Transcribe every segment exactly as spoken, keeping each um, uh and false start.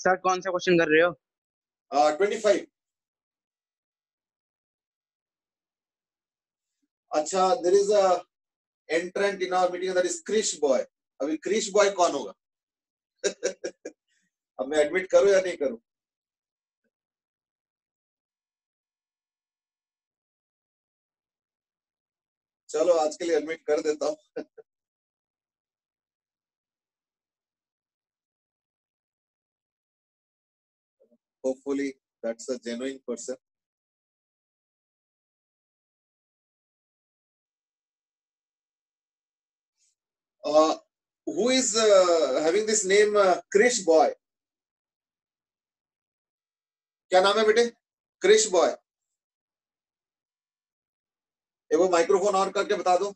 Sir कौन सा question कर रहे हो? Twenty five. अच्छा, there is a entrant in our meeting that is Krish boy. अभी क्रिश बॉय कौन होगा? अब मैं एडमिट करूं या नहीं करूं? चलो आज के लिए एडमिट कर देता हूं। Hopefully that's a genuine person. Uh, who is uh, having this name uh, Krish Boy? क्या नाम है बेटे? क्रिश बॉय। एक वो माइक्रोफोन ऑन करके बता दो।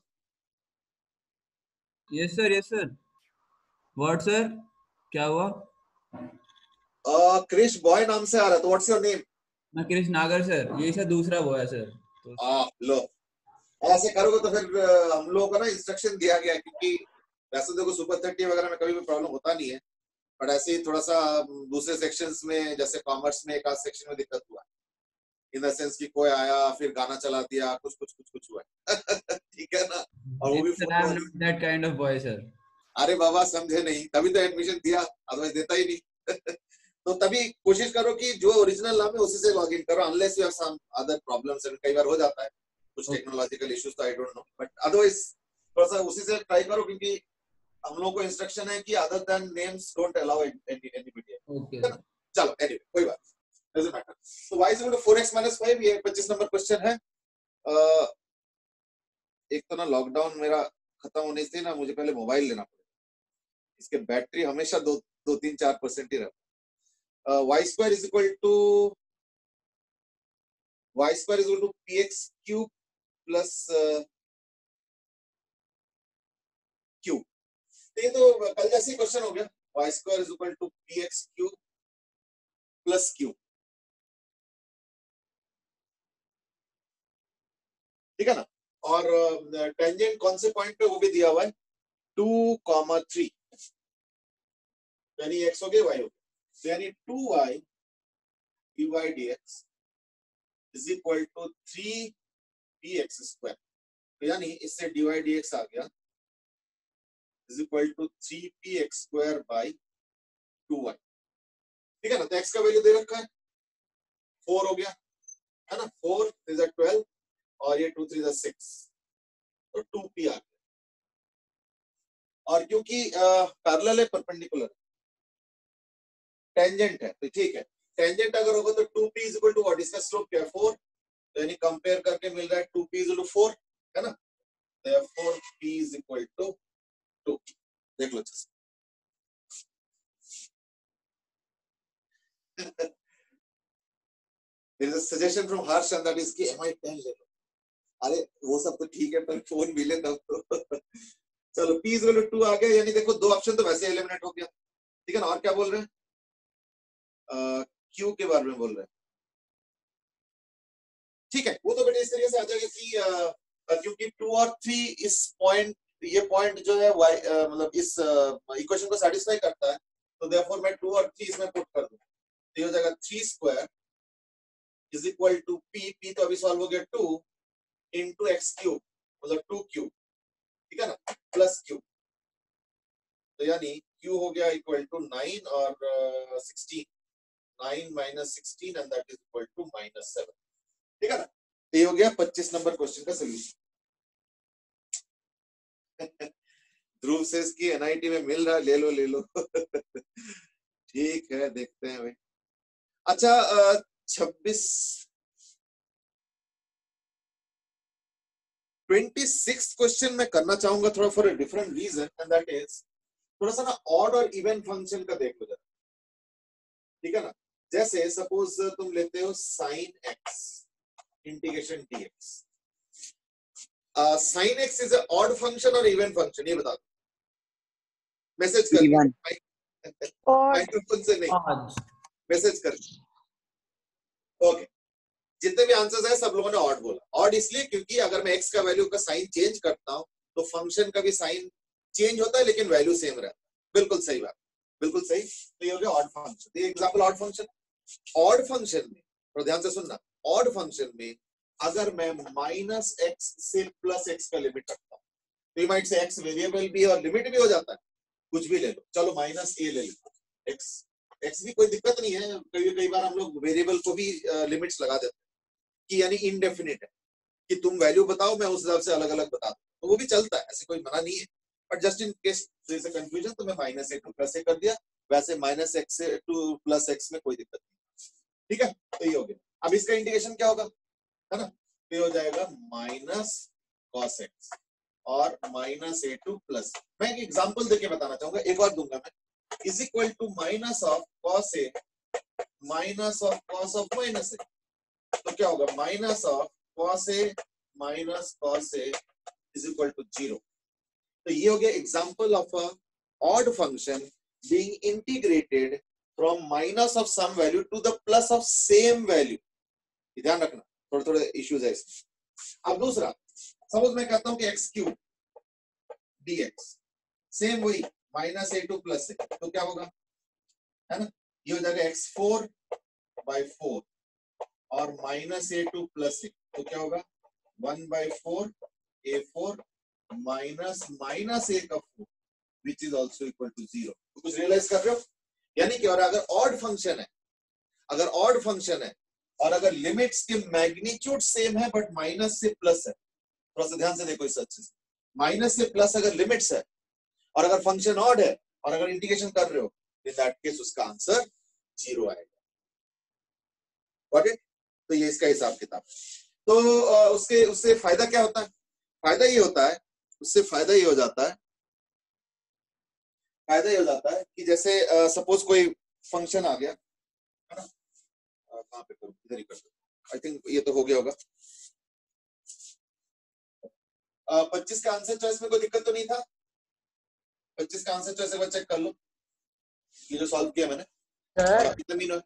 Yes sir, yes sir. What sir, क्या हुआ? uh, क्रिश बॉय नाम से आ रहा है, तो व्हाट्स योर नेम? मैं क्रिश नागर सर, यही सर दूसरा वो है सर। तो आ, लो ऐसे करोगे तो फिर uh, हम लोगों को ना इंस्ट्रक्शन दिया गया, क्योंकि वैसे देखो सुपर थर्टी वगैरह में कभी भी प्रॉब्लम होता नहीं है, बट ऐसे ही थोड़ा सा दूसरे सेक्शंस में, जैसे कॉमर्स में एक आध सेक्शन में दिक्कत हुआ, इन द सेंस कि कोई आया फिर गाना चला दिया, कुछ कुछ कुछ कुछ हुआ। ठीक है ना? और वो भी sir I am not that kind of boy sir. अरे बाबा समझे नहीं, तभी तो एडमिशन दिया, अदरवाइज देता ही नहीं। तो तभी कोशिश करो कि जो ओरिजिनल नाम है उसी से लॉगिन करो, unless you have some other problems. कई बार हो जाता है कुछ टेक्नोलॉजिकल इश्यूज, तो I don't know, but otherwise थोड़ा सा उसी से ट्राई करो, क्योंकि हम लोगों को इंस्ट्रक्शन है कि other than names don't allow anybody. Okay चलो एनीवे कोई बात डजंट मैटर। तो y is equal to four x minus five, ये पच्चीस नंबर क्वेश्चन है। uh, एक तो ना लॉकडाउन मेरा खत्म होने से ना मुझे पहले मोबाइल लेना पड़ेगा, इसके बैटरी हमेशा दो दो तीन चार परसेंट ही रहता है। y square is equal to y square is equal to p x cube plus q. ये तो कल जैसे ही क्वेश्चन हो गया, y square is equal to p x cube plus q. ठीक है ना? और टेंजेंट कौन से पॉइंट पे वो भी दिया हुआ है, टू कॉमा थ्री, यानी एक्स हो गया वाई हो गया, तो यानी two y d y d x is equal to three p x square. तो यानी इससे डी वाई डी एक्स आ गया is equal to three p x square by two y. ठीक है ना? तो एक्स का वैल्यू दे रखा है, फोर हो गया है ना, फोर इज अ ट्वेल्व और ये two three is a six, तो टू पी आ गया। और क्योंकि पैरेलल है, परपेंडिकुलर टेंजेंट है, तो ठीक है, टेंजेंट अगर होगा तो two p is equal to what, इसका स्लोप क्या है, फोर, तो यानी कंपेयर करके मिल रहा है two p is equal to four, है ना? Therefore p is equal to two. देख लो अच्छे से। There is a suggestion from Harsh and that is कि M I टेन ले लो। अरे वो सब तो ठीक है, पर फोन भी ले तब तो। चलो p is equal to two आ गया, यानी देखो दो ऑप्शन तो वैसे एलिमिनेट हो गया। ठीक है ना? और क्या बोल रहे हैं? क्यू के बारे में बोल रहे हैं। ठीक है, वो तो बेटे इस तरीके से आ जाएगा कि uh, क्योंकि टू और थ्री इस पॉइंट, ये पॉइंट जो है y uh, मतलब इस इक्वेशन uh, को सेटिस्फाई करता है, तो देयरफॉर मैं टू और थ्री इसमें पुट कर दूं, तो ये हो जाएगा three square is equal to p, p तो अभी सॉल्व हो गया टू इनटू x क्यूब, मतलब टू क्यूब, ठीक है ना, प्लस क्यूब, तो यानी q हो गया इक्वल टू नाइन और sixteen, nine minus sixteen and that is equal to minus seven. ठीक है ना? ये हो गया पच्चीस नंबर क्वेश्चन का सोल्यूशन। ध्रुव से इसकी एनआईटी में मिल रहा, ले लो ले लो। ठीक है, देखते हैं भाई। अच्छा, छब्बीस ट्वेंटी सिक्स क्वेश्चन में करना चाहूंगा थोड़ा for a different reason, and that is थोड़ा सा ना ऑड और इवन फंक्शन का देख लो जरा। ठीक है ना? जैसे सपोज तुम लेते हो sine x integration dx, sine x is a odd function और इवन फंक्शन, ये बता दो। मैसेज कर, माइक्रोफोन से नहीं, मैसेज कर। ओके, जितने भी आंसर्स हैं सब लोगों ने ऑड बोला। ऑड इसलिए क्योंकि अगर मैं एक्स का वैल्यू का साइन चेंज करता हूं तो फंक्शन का भी साइन चेंज होता है, लेकिन वैल्यू सेम रहता है। बिल्कुल सही बात। बिल्कुल सही। तो ये हो गया ऑड फंक्शन। ये example odd function. Odd function में और ध्यान से सुनना, ऑड फंक्शन में अगर मैं माइनस एक्स से प्लस एक्स का लिमिट रखता हूँ तो you might say x variable भी और लिमिट भी हो जाता है, कुछ भी ले लो, चलो माइनस ए ले लो, एक्स एक्स भी कोई दिक्कत नहीं है, कई कई बार हम लोग वेरिएबल को भी लिमिट्स लगा देते हैं कि यानी इनडेफिनिट है कि तुम वैल्यू बताओ मैं उस हिसाब से अलग अलग बता दूं, तो वो भी चलता है, ऐसे कोई मना नहीं है। बट जस्ट इन केस जैसे कंफ्यूजन तो मैं minus A to plus a कर दिया, वैसे माइनस एक्स से टू प्लस एक्स में कोई दिक्कत नहीं। ठीक है, तो ये हो गया। अब इसका इंटीग्रेशन क्या होगा, है ना, ये हो जाएगा माइनस कॉस एक्स और माइनस ए टू प्लस। मैं एक एग्जांपल देके बताना चाहूंगा, एक और दूंगा मैं, is equal to minus of cos a minus of cos of minus a. तो क्या होगा, minus of cos a minus cos a is equal to zero. तो ये हो गया example of a odd function being integrated from minus of some value to the plus of same value. ध्यान रखना, थोड़े थोड़े इश्यूज है इसमें। अब दूसरा, सपोज मैं कहता हूं कि x cube d x, same वही minus A to plus a, तो क्या होगा, है ना, ये हो जाएगा एक्स फोर बाई फोर और minus A to plus a, तो क्या होगा one by four a four minus minus a का four which is also equal to zero. तो कुछ रियलाइज कर रहे हो, यानी कि और अगर ऑड फंक्शन है, अगर ऑड फंक्शन है और अगर लिमिट्स के मैग्नीट्यूड सेम है बट माइनस से प्लस है, थोड़ा सा ध्यान से देखो इस अच्छे से, माइनस से प्लस अगर लिमिट्स है और अगर फंक्शन ऑड है और अगर इंटीग्रेशन कर रहे हो, इन दैट केस उसका आंसर जीरो आएगा। ओके, तो ये इसका हिसाब किताब। तो उसके उससे फायदा क्या होता है, फायदा ये होता है, उससे फायदा ये हो जाता है, फायदा ये हो जाता है कि जैसे सपोज कोई फंक्शन आ गया, है ना, कहां पे करूं, इधर ही कर दो, आई थिंक ये तो हो गया होगा। पच्चीस का आंसर चॉइस में कोई दिक्कत तो नहीं था, पच्चीस का आंसर चॉइस एक बार चेक कर लो, ये जो सॉल्व किया मैंने कितना मीन है।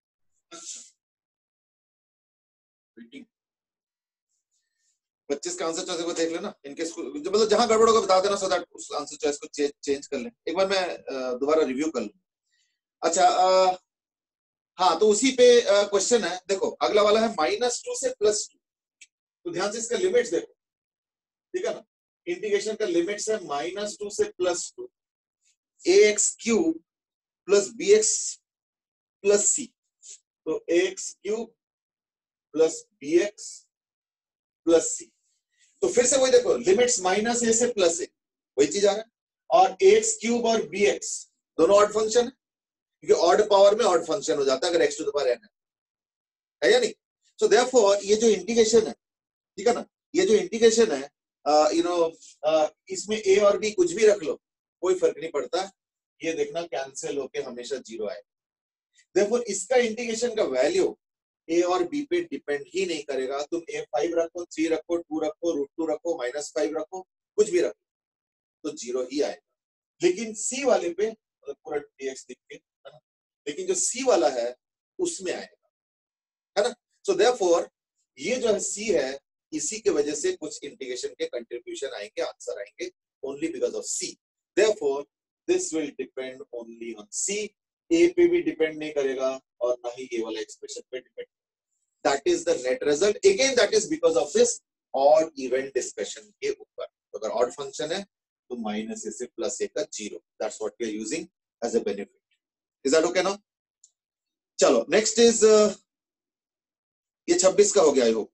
पच्चीस का आंसर चॉइस एक बार देख लेना, इनके मतलब जहां गड़बड़ होगा बता देना, सो दैट उस आंसर चॉइस को चेंज कर लें। एक बार मैं दोबारा रिव्यू कर लूं। अच्छा, आ, हाँ, तो उसी पे क्वेश्चन है, देखो अगला वाला है माइनस टू से प्लस टू, तो ध्यान से इसका लिमिट्स देखो, ठीक है ना, इंटीग्रेशन का लिमिट्स है माइनस टू से plus two, a x cube plus b x plus c, तो a x cube plus b x plus c, तो फिर से वही देखो लिमिट्स माइनस ए से प्लस ए, वही चीज आ रहा है, और ए एक्स क्यूब और बी एक्स दोनों ऑड फंक्शन है, क्योंकि ऑड पावर में ऑड फंक्शन हो जाता है अगर x to the power n है या नहीं। सो देयरफॉर ये जो इंटीग्रेशन है, ठीक है ना, ये जो इंटीग्रेशन है, यू नो इसमें ए और बी कुछ भी रख लो कोई फर्क नहीं पड़ता, ये देखना कैंसिल होके हमेशा जीरो आएगा। देयरफॉर इसका इंटीग्रेशन का वैल्यू ए और बी पे डिपेंड ही नहीं करेगा, तुम ए फाइव रखो, थ्री रखो, टू रखो, रूट टू रखो, माइनस फाइव रखो, कुछ भी रखो तो जीरो ही आएगा। लेकिन सी वाले पे मतलब पूरा dx लिख के, है ना, लेकिन जो सी वाला है उसमें आएगा, है ना। सो देयरफॉर ये जो है सी है, इसी के वजह से कुछ इंटीग्रेशन के कंट्रीब्यूशन आएंगे, आंसर आएंगे only because of c. Therefore this will depend only on c, a पे भी डिपेंड नहीं करेगा और ना ही ये वाला एक्सप्रेशन पे depend. That is the net result, again that is because of this odd even discussion के ऊपर। तो अगर ऑड फंक्शन है तो माइनस ए से प्लस ए का zero, that's what we are using as a benefit. Is that okay now? चलो next is uh, ये छब्बीस का हो गया, आई होप।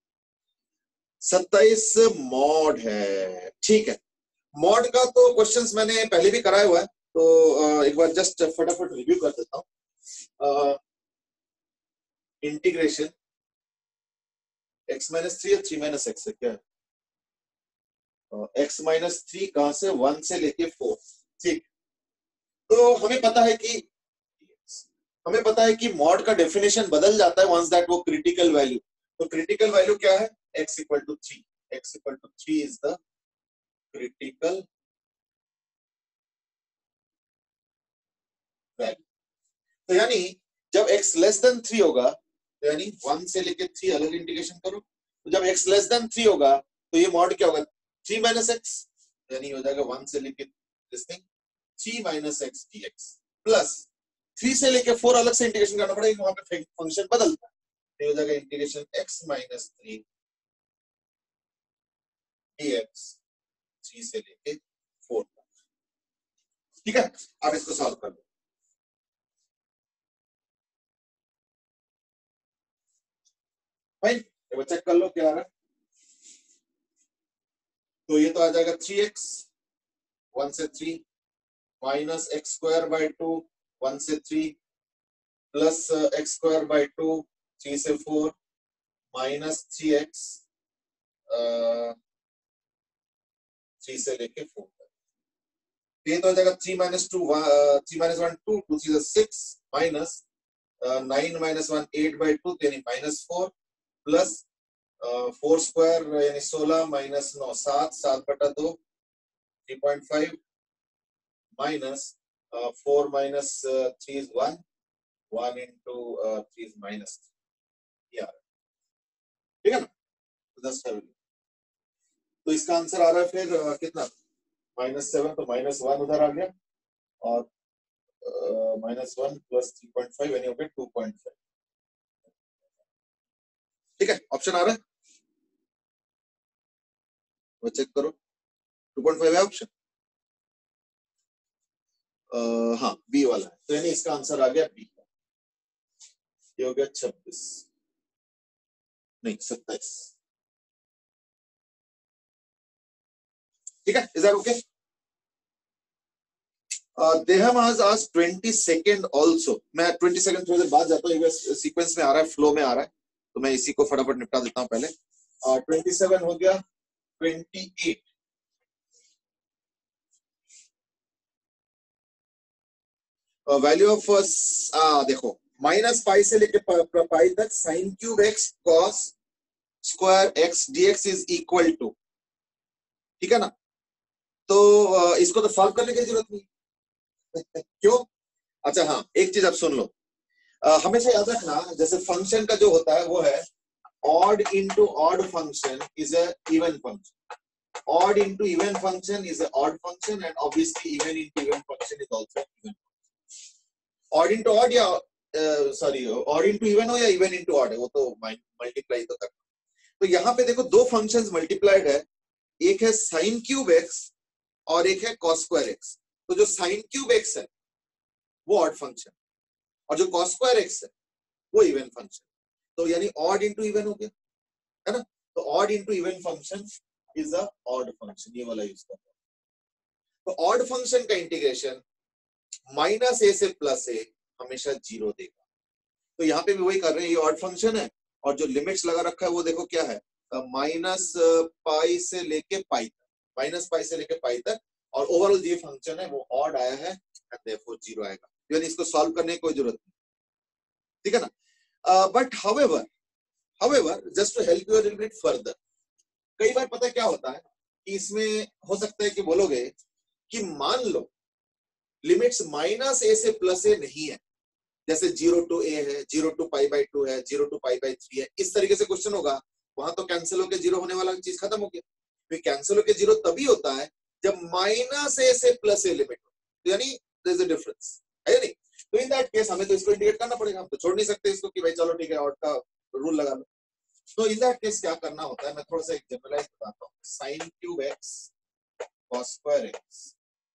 सत्ताईस मॉड है, ठीक है। मॉड का तो क्वेश्चंस मैंने पहले भी कराया हुआ है, तो एक बार जस्ट फटाफट रिव्यू कर देता हूं। इंटीग्रेशन एक्स माइनस थ्री या थ्री माइनस एक्स है, क्या है एक्स माइनस थ्री, कहां से, वन से लेके फोर, ठीक। तो हमें पता है कि हमें पता है कि मॉड का डेफिनेशन बदल जाता है वंस दैट वो क्रिटिकल वैल्यू, तो क्रिटिकल वैल्यू क्या है, x equal to three, x equal to three is the critical value. तो यानी जब x लेस देन थ्री होगा, तो यानी वन से लेके थ्री अलग इंटीग्रेशन करो, तो जब x लेस देन थ्री होगा तो ये मॉड क्या होगा, थ्री माइनस एक्स, यानी हो जाएगा वन से लेके this thing three minus x dx. Plus three से लेके फोर अलग से इंटीग्रेशन करना पड़ेगा, वहां पे फंक्शन बदलता है, तो हो जाएगा integration x minus three d x three से लेके फोर तक। ठीक है, अब इसको सॉल्व कर लो। भाई एक चेक कर लो क्या आ रहा है। तो ये तो आ जाएगा थ्री एक्स वन से three minus x square by two one से three plus x square by two three से four minus three x three से लेके फोर तक। ये तो हो जाएगा three minus two three minus one two two three six minus nine minus one eight by two यानी minus four plus four square यानी सोलह माइनस नौ सात सात बटा दो three point five minus four minus three is one one into three is minus यार, ठीक है ना। दस तो इसका आंसर आ रहा है फिर uh, कितना माइनस सेवन, तो माइनस वन उधर आ गया और minus one plus three point five यानी हो गया टू पॉइंट फाइव। ठीक है, ऑप्शन आ रहा है वो चेक करो, टू पॉइंट फाइव है ऑप्शन। Uh, हाँ बी वाला है, तो यानी इसका आंसर आ गया बी। ये हो गया छब्बीस नहीं सत्ताईस। ठीक है, is that okay? Deham has asked twenty second also। मैं ट्वेंटी सेकेंड थोड़ी देर बाद जाता हूँ, सीक्वेंस में आ रहा है, फ्लो में आ रहा है, तो मैं इसी को फटाफट निपटा देता हूँ पहले। ट्वेंटी सेवन हो गया ट्वेंटी एट वैल्यू ऑफ देखो माइनस पाई से लेके पाई तक sine cube x cos square x dx is equal to, ठीक है ना। तो uh, इसको तो सॉल्व करने की जरूरत नहीं क्यों? अच्छा हाँ, एक चीज आप सुन लो, uh, हमेशा याद रखना जैसे फंक्शन का जो होता है वो है odd into odd function is a even function, odd into even function is a odd function and obviously even into even function is also even। odd into odd या सॉरी odd into even हो या even into odd है, वो तो multiply तो करना। तो यहाँ पे देखो दो फंक्शंस मल्टीप्लाइड है, एक है साइन क्यूब एक्स और एक है कॉस स्क्वायर एक्स। तो जो साइन क्यूब एक्स है वो ऑड फंक्शन और जो कॉस स्क्वायर एक्स है वो इवन फंक्शन, तो यानी ऑड इंटू इवन हो गया, है ना। तो odd into even function is a odd function, ये वाला यूज करना। तो ऑड फंक्शन का इंटीग्रेशन माइनस ए से प्लस ए हमेशा जीरो देगा। तो यहाँ पे भी वही कर रहे हैं, ये ऑड फंक्शन है और जो लिमिट्स लगा रखा है वो देखो क्या है, माइनस पाई से लेके पाई तक, माइनस पाई से लेके पाई तक, और ओवरऑल ये फंक्शन है वो ऑड आया है एंड देयरफॉर जीरो आएगा, यानी इसको सॉल्व करने की कोई जरूरत नहीं, ठीक है ना। But however however just to help you a little bit further, कई बार पता है क्या होता है कि इसमें हो सकता है कि बोलोगे कि मान लो लिमिट्स माइनस ए से प्लस ए नहीं है, जैसे जीरो टू ए है, zero to pi by two है, zero to pi by three है, इस तरीके से क्वेश्चन होगा, वहां तो कैंसिल होकर जीरो होने वाला चीज खत्म हो गया। फिर कैंसिल होकर जीरो तभी होता है जब माइनस ए से प्लस ए लिमिट हो, तो यानी देयर इज अ डिफरेंस, है नहीं। तो इन दैट केस हमें तो इसको इंडिकेट करना पड़ेगा, हम तो छोड़ नहीं सकते इसको कि भाई चलो ठीक है ऑड का रूल लगा लो। तो इन दैट केस क्या करना होता है, मैं थोड़ा सा एक जनरलाइज बताता हूँ। Sine cube x cos square x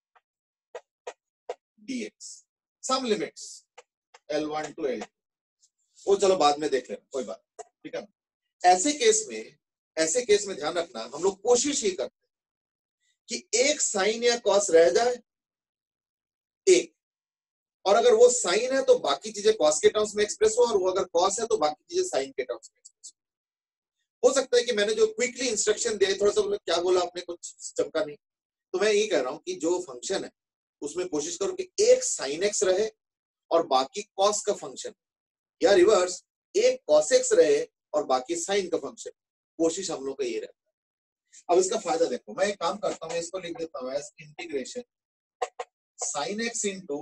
dx some limits L one to L two, वो चलो बाद में देख लेना, कोई बात, ठीक है। ऐसे केस में ऐसे केस में ध्यान रखना, हम लोग कोशिश ही करते हैं कि एक साइन या कॉस रह जाए एक, और अगर वो साइन है तो बाकी चीजें कॉस के टर्म्स में एक्सप्रेस हो, और वो अगर कॉस है तो बाकी चीजें साइन के टर्म्स में एक्सप्रेस हो। हो सकता है कि मैंने जो क्विकली इंस्ट्रक्शन दिए थोड़ा सा क्या बोला आपने, कुछ चमका नहीं, तो मैं ये कह रहा हूं कि जो फंक्शन है उसमें कोशिश करो कि एक साइन एक्स रहे और बाकी कॉस का फंक्शन, या रिवर्स एक कॉस एक्स रहे और बाकी साइन का फंक्शन, कोशिश हम लोग का ये रहता है। अब इसका फायदा देखो, मैं एक काम करता हूं, इसको लिख देता हूं as integration sine x into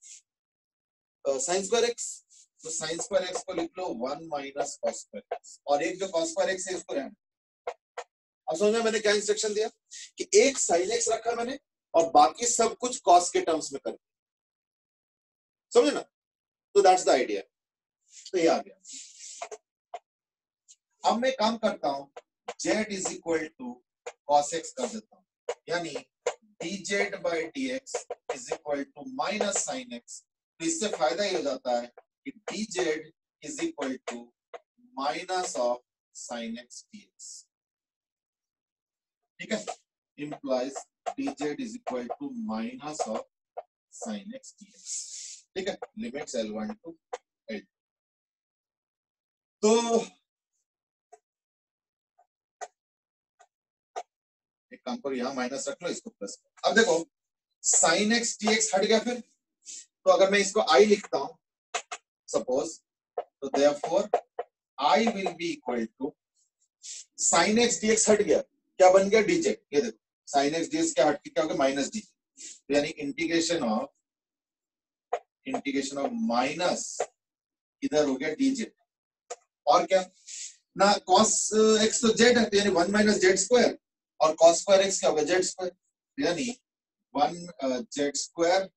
sine square x. तो साइन स्क्वायर एक्स को लिख लो one minus cos square x, और एक जो कॉस स्क्वायर एक्स है उसको रहना। अब समझ में मैंने क्या इंस्ट्रक्शन दिया कि एक साइन एक्स रखा मैंने और बाकी सब कुछ कॉस के टर्म्स में कर दिया, समझे ना? तो दैट्स द आइडिया। तो ये आ गया। अब मैं काम करता हूं, z is equal to cos x कर देता हूं, यानी dz by dx is equal to minus sine x। तो इससे फायदा ये हो जाता है कि dz is equal to minus of sine x dx, ठीक है, implies dz is equal to minus of sin x dx, ठीक है, limits L one to L two. तो एक काम करो, यहां माइनस रख लो, इसको प्लस। अब देखो sin x dx हट गया, फिर तो अगर मैं इसको i लिखता हूं सपोज, तो therefore i will be equal to sin x dx हट गया, क्या बन गया dz। ये देखो sin x dx क्या हट के क्या हो गया, माइनस dz, यानी integration of integration of minus इधर हो गया dz। और क्या ना, cos x तो z है, तो यानी वन माइनस जेड स्क्वायर, और cos स्क्वायर x क्या होगा, जेड स्क्वायर, यानी one z square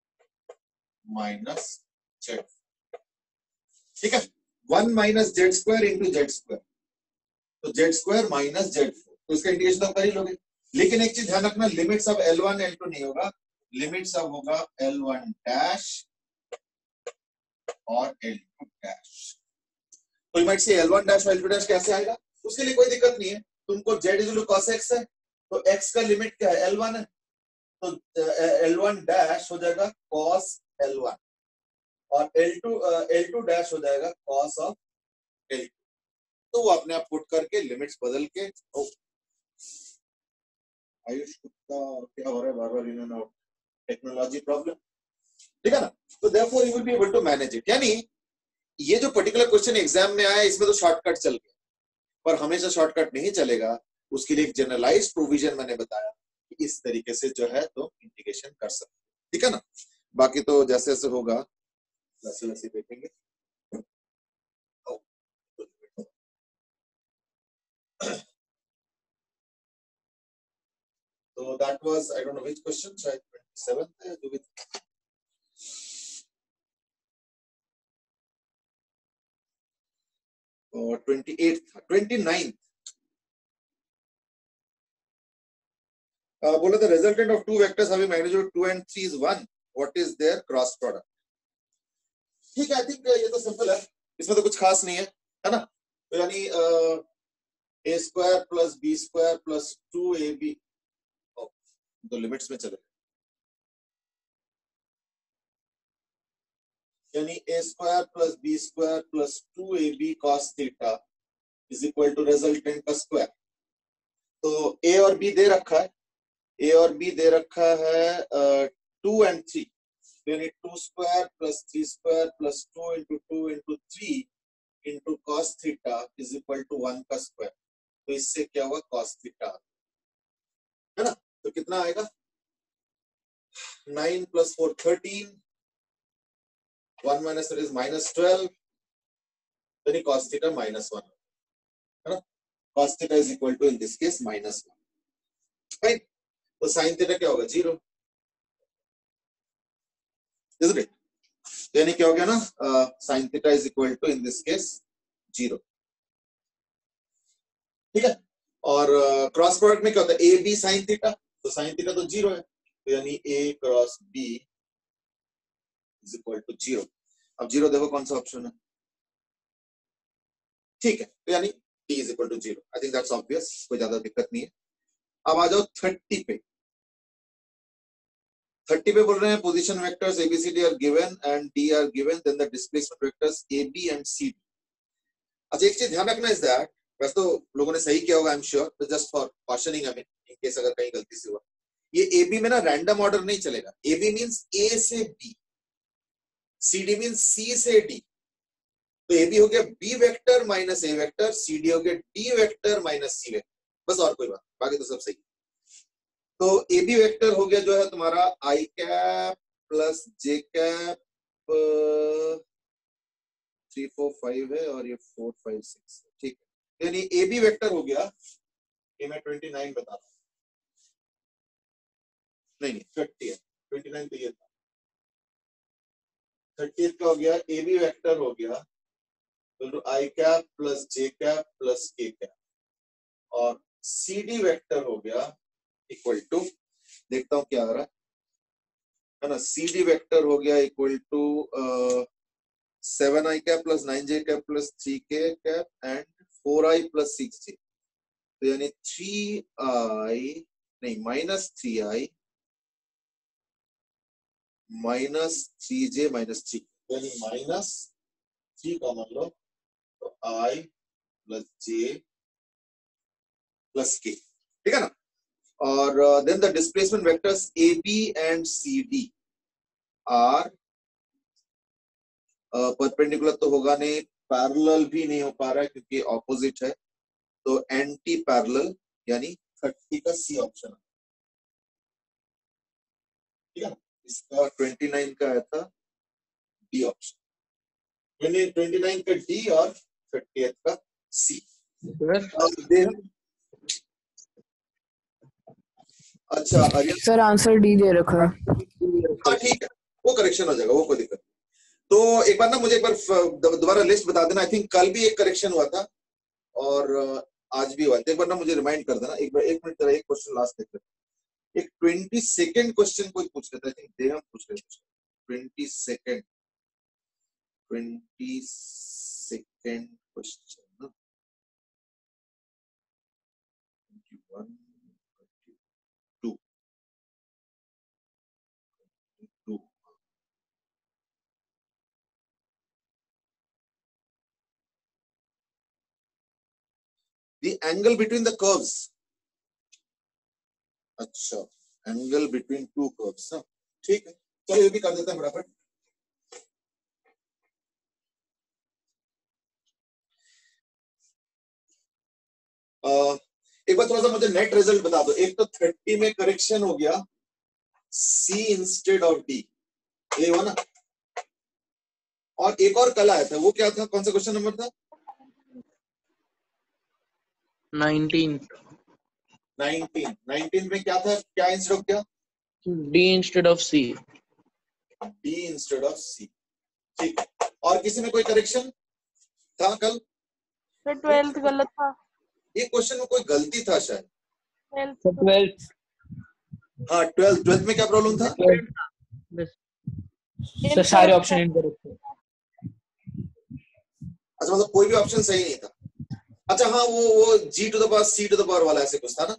minus z, ठीक है, one minus z square into z square, तो z square minus z four, तो इसका इंटीग्रेशन आप कर ही लोगे। लेकिन एक चीज ध्यान रखना, लिमिट्स अब एल वन एल टू नहीं होगा, लिमिट्स अब होगा एल वन डैश और एल टू डैश। तो you might say L one dash और एल टू डैश कैसे आएगा, उसके लिए कोई दिक्कत नहीं है, तुमको z is equal to cos x है, तो x का लिमिट क्या है, एल वन है, तो एल वन डैश हो जाएगा cos एल वन, और L two L two dash हो जाएगा cos ऑफ एल टू। तो वो अपने आप पुट करके लिमिट्स बदल के, ओ आयुष गुप्ता क्या हो रहा है बार बार, in and out, technology problem, ठीक है ना। तो therefore you will be able to manage it, यानी ये जो पर्टिकुलर क्वेश्चन एग्जाम में आया इसमें तो शॉर्टकट चल गया, पर हमेशा शॉर्टकट नहीं चलेगा, उसके लिए एक जनरलाइज्ड प्रोविजन मैंने बताया कि इस तरीके से जो है तो इंटीग्रेशन कर सकते, ठीक है ना। बाकी तो जैसे जैसे होगा वैसे वैसे देखेंगे। तो that was I don't know which question, शायद ट्वेंटी-सेवंथ है जो भी, और ट्वेंटी-एट्थ था, ट्वेंटी-नाइन्थ बोला the resultant of two vectors having magnitude two and three is one, what is their cross product. ठीक है, आई थिंक ये तो सिंपल है, इसमें तो कुछ खास नहीं है, है ना। तो यानी a square plus b square plus two a b, तो लिमिट्स में चले, यानी a square plus b square plus two a b cos theta is equal to resultant का स्क्वायर। तो ए और बी दे रखा है, ए और बी दे रखा है टू एंड थ्री, यानी two square plus three square plus two into two into three into cos theta is equal to one का स्क्वायर। तो इससे क्या हुआ, कॉस थीटा, है ना। तो कितना आएगा, nine plus four thirteen, one minus is minus twelve, यानी कॉस थीटा माइनस वन, है ना। Cos theta is equal to in this case minus one, right. तो साइन थीटा क्या होगा, जीरो, isn't it? यानी क्या हो गया ना, sine theta is equal to in this case zero, ठीक है। और क्रॉस प्रोडक्ट में क्या होता है, ए बी साइन थीटा, तो साइन थीटा तो जीरो है, तो यानी a cross b is equal to zero. अब जीरो देखो कौन सा ऑप्शन है, ठीक है, तो यानी D is equal to zero. I think that's obvious, कोई ज्यादा दिक्कत नहीं है। अब आ जाओ थर्टी पे, थर्टी पे बोल रहे हैं position vectors ABCD are given and D are given, then the displacement vectors AB and C D. अच्छा एक चीज ध्यान रखना इज दैट, वैसे तो लोगों ने सही किया होगा I am sure, but just for questioning I mean, in case अगर कहीं गलती से हुआ, ये एबी में ना रैंडम ऑर्डर नहीं चलेगा, एबी मींस ए से बी, सीडी मींस सी से डी। तो ए बी हो गया B vector minus A vector, C D हो गया D vector minus C vector, बस और कोई बात, बाकी तो सब सही। तो ए बी वेक्टर हो गया जो है तुम्हारा i cap plus j cap, three four five है और ये फोर फाइव सिक्स, ठीक है, यानी ए बी वेक्टर हो गया, ये मैं ट्वेंटी नाइन बता रहा हूँ, नहीं नहीं थर्टी है, ट्वेंटी नाइन तो ये था, थर्टी का हो गया, ए बी वेक्टर हो गया तो i cap plus j cap plus k cap, और सी डी वेक्टर हो गया इक्वल टू, देखता हूं क्या आ रहा है ना, सी डी वेक्टर हो गया equal to seven i cap plus nine j cap plus three k cap and four i plus six j, तो यानी थ्री आई नहीं minus three i minus three j minus three, यानी minus three common लो तो i plus J plus के, ठीक है ना। और then the displacement vectors A B and C D are perpendicular तो होगा नहीं, पैरेलल भी नहीं हो पा रहा है क्योंकि ऑपोजिट है, तो एंटी पैरेलल, यानी थर्टी का सी ऑप्शन, ठीक है। इसका ट्वेंटी नाइन का आया था डी ऑप्शन, ट्वेंटी नाइन का डी और थर्टी का सी। अच्छा सर आंसर डी दे रखा है। हाँ ठीक है, वो करेक्शन हो जाएगा, वो कोई दिक्कत। तो एक बार ना मुझे एक बार दोबारा लिस्ट बता देना, आई थिंक कल भी एक करेक्शन हुआ था और आज भी हुआ था, एक बार ना मुझे रिमाइंड कर देना। एक बार एक मिनट तेरा एक क्वेश्चन लास्ट देख लेते, एक ट्वेंटी सेकेंड क्वेश्चन कोई पूछ लेता है, देहम पूछ रहे twenty second twenty second question ना, twenty one two two The angle between the curves, अच्छा एंगल बिटवीन टू कर्व्स, ठीक है, चलो ये भी कर देते हैं फटाफट। एक बार थोड़ा सा मुझे नेट रिजल्ट बता दो। एक तो थर्टी में करेक्शन हो गया सी इंस्टेड ऑफ डी, ये हुआ ना, और एक और कल आया था, वो क्या था, कौन सा क्वेश्चन नंबर था? नाइनटीन। नाइनटीन नाइनटीन में क्या था, क्या इंस्टेड ऑफ क्या? D instead of C. D instead of C, ठीक है। और किसी में कोई करेक्शन था कल? ट्वेल्थ गलत था, ये क्वेश्चन में कोई गलती था शायद। ट्वेल्थ, हाँ ट्वेल्थ, ट्वेल्थ में क्या प्रॉब्लम था? सर सारे ऑप्शन इनकरेक्ट थे। अच्छा मतलब कोई भी ऑप्शन सही नहीं था। अच्छा हाँ वो वो G to the power c to the power वाला ऐसे कुछ था ना,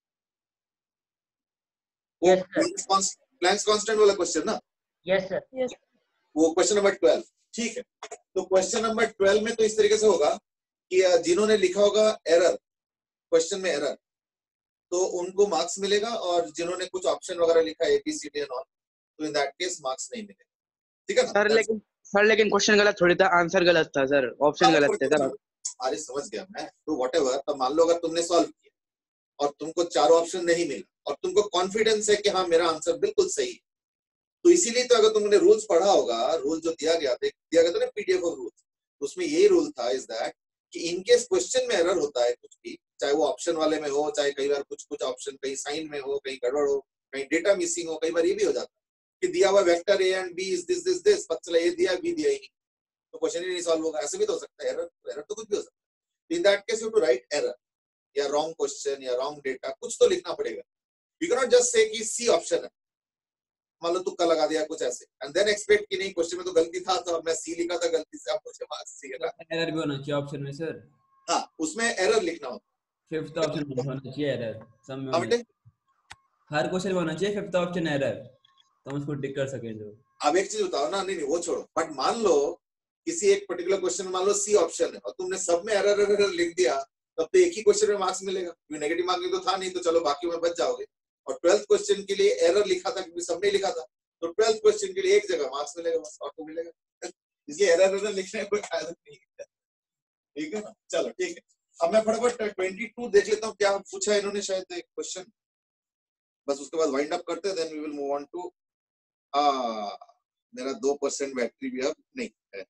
वो प्लैंक्स कांस्टेंट वाला क्वेश्चन ना? यस सर, यस वो क्वेश्चन नंबर ट्वेल्व, ठीक है। तो क्वेश्चन नंबर ट्वेल्व में तो इस तरीके से होगा कि जिन्होंने लिखा होगा एरर, क्वेश्चन में एरर, तो उनको मार्क्स मिलेगा, और जिन्होंने कुछ ऑप्शन वगैरह लिखा है एबीसीडी एंड ऑल, तो इन दैट केस मार्क्स नहीं मिलेगा, ठीक है ना सर। लेकिन सर लेकिन क्वेश्चन गलत थोड़ी था, आंसर गलत था सर, ऑप्शन गलत थे सर। अरे समझ गया मैं, तो व्हाटएवर, तो मान लो अगर तुमने सॉल्व किया और तुमको चारों ऑप्शन नहीं मिला और तुमको कॉन्फिडेंस है कि हाँ मेरा आंसर बिल्कुल सही है, तो इसीलिए तो अगर तुमने रूल्स पढ़ा होगा, रूल जो दिया गया था, दिया गया था ना पीडीएफ ऑफ रूल्स, उसमें यही रूल था इज दैट कि इनकेस क्वेश्चन में एरर होता है कुछ भी, चाहे वो ऑप्शन वाले में हो, चाहे कई बार कुछ कुछ ऑप्शन कहीं साइन में हो, कहीं गड़बड़ हो, कहीं डेटा मिसिंग हो, कई बार ये भी हो जाता है कि दिया हुआ vector A and B is this this this, पता चला ए दिया बी दिया ही नहीं, तो क्वेश्चन ही नहीं सॉल्व होगा। ऐसे भी तो हो सकता है, एरर एरर तो कुछ भी हो सकता है। In that case you to write error या रॉन्ग क्वेश्चन या रॉन्ग डेटा, कुछ तो लिखना पड़ेगा। You can not just say कि सी ऑप्शन है, मान लो तुक्का लगा दिया कुछ ऐसे, एंड देन एक्सपेक्ट कि नहीं क्वेश्चन में तो गलती था तो मैं सी लिखा था गलती से, आप मुझे मार्क्स चाहिए ना। एरर भी होना चाहिए ऑप्शन में सर। हाँ उसमें एरर लिखना होता है, फिफ्थ ऑप्शन होना चाहिए एरर, सब में हाँ बेटे हर क्वेश्चन में होना चाहिए फिफ्थ ऑप्शन एरर, तो हम उसको टिक कर सकें जो। अब एक चीज बताओ ना, नहीं नहीं वो छोड़ो, बट मान लो किसी एक पर्टिकुलर क्वेश्चन में मान लो सी ऑप्शन है और तुमने सब में एरर एरर लिख दिया, तब तो एक ही क्वेश्चन में मार्क्स मिलेगा, नेगेटिव मार्किंग तो था नहीं, तो चलो बाकी में बच जाओगे। और ट्वेल्थ क्वेश्चन के लिए एरर लिखा था क्योंकि सबने लिखा था, तो ट्वेल्थ क्वेश्चन के लिए एक जगह मार्क्स मिलेगा बस, और तो मिलेगा, इसलिए एरर एरर लिखने में कोई फायदा नहीं है, ठीक है ना। चलो ठीक है, अब मैं फटाफट ट्वेंटी टू देख लेता हूँ क्या पूछा है इन्होंने, शायद एक क्वेश्चन, बस उसके बाद वाइंड अप करते हैं, then we will move on to. आ मेरा दो परसेंट बैटरी भी अब नहीं है।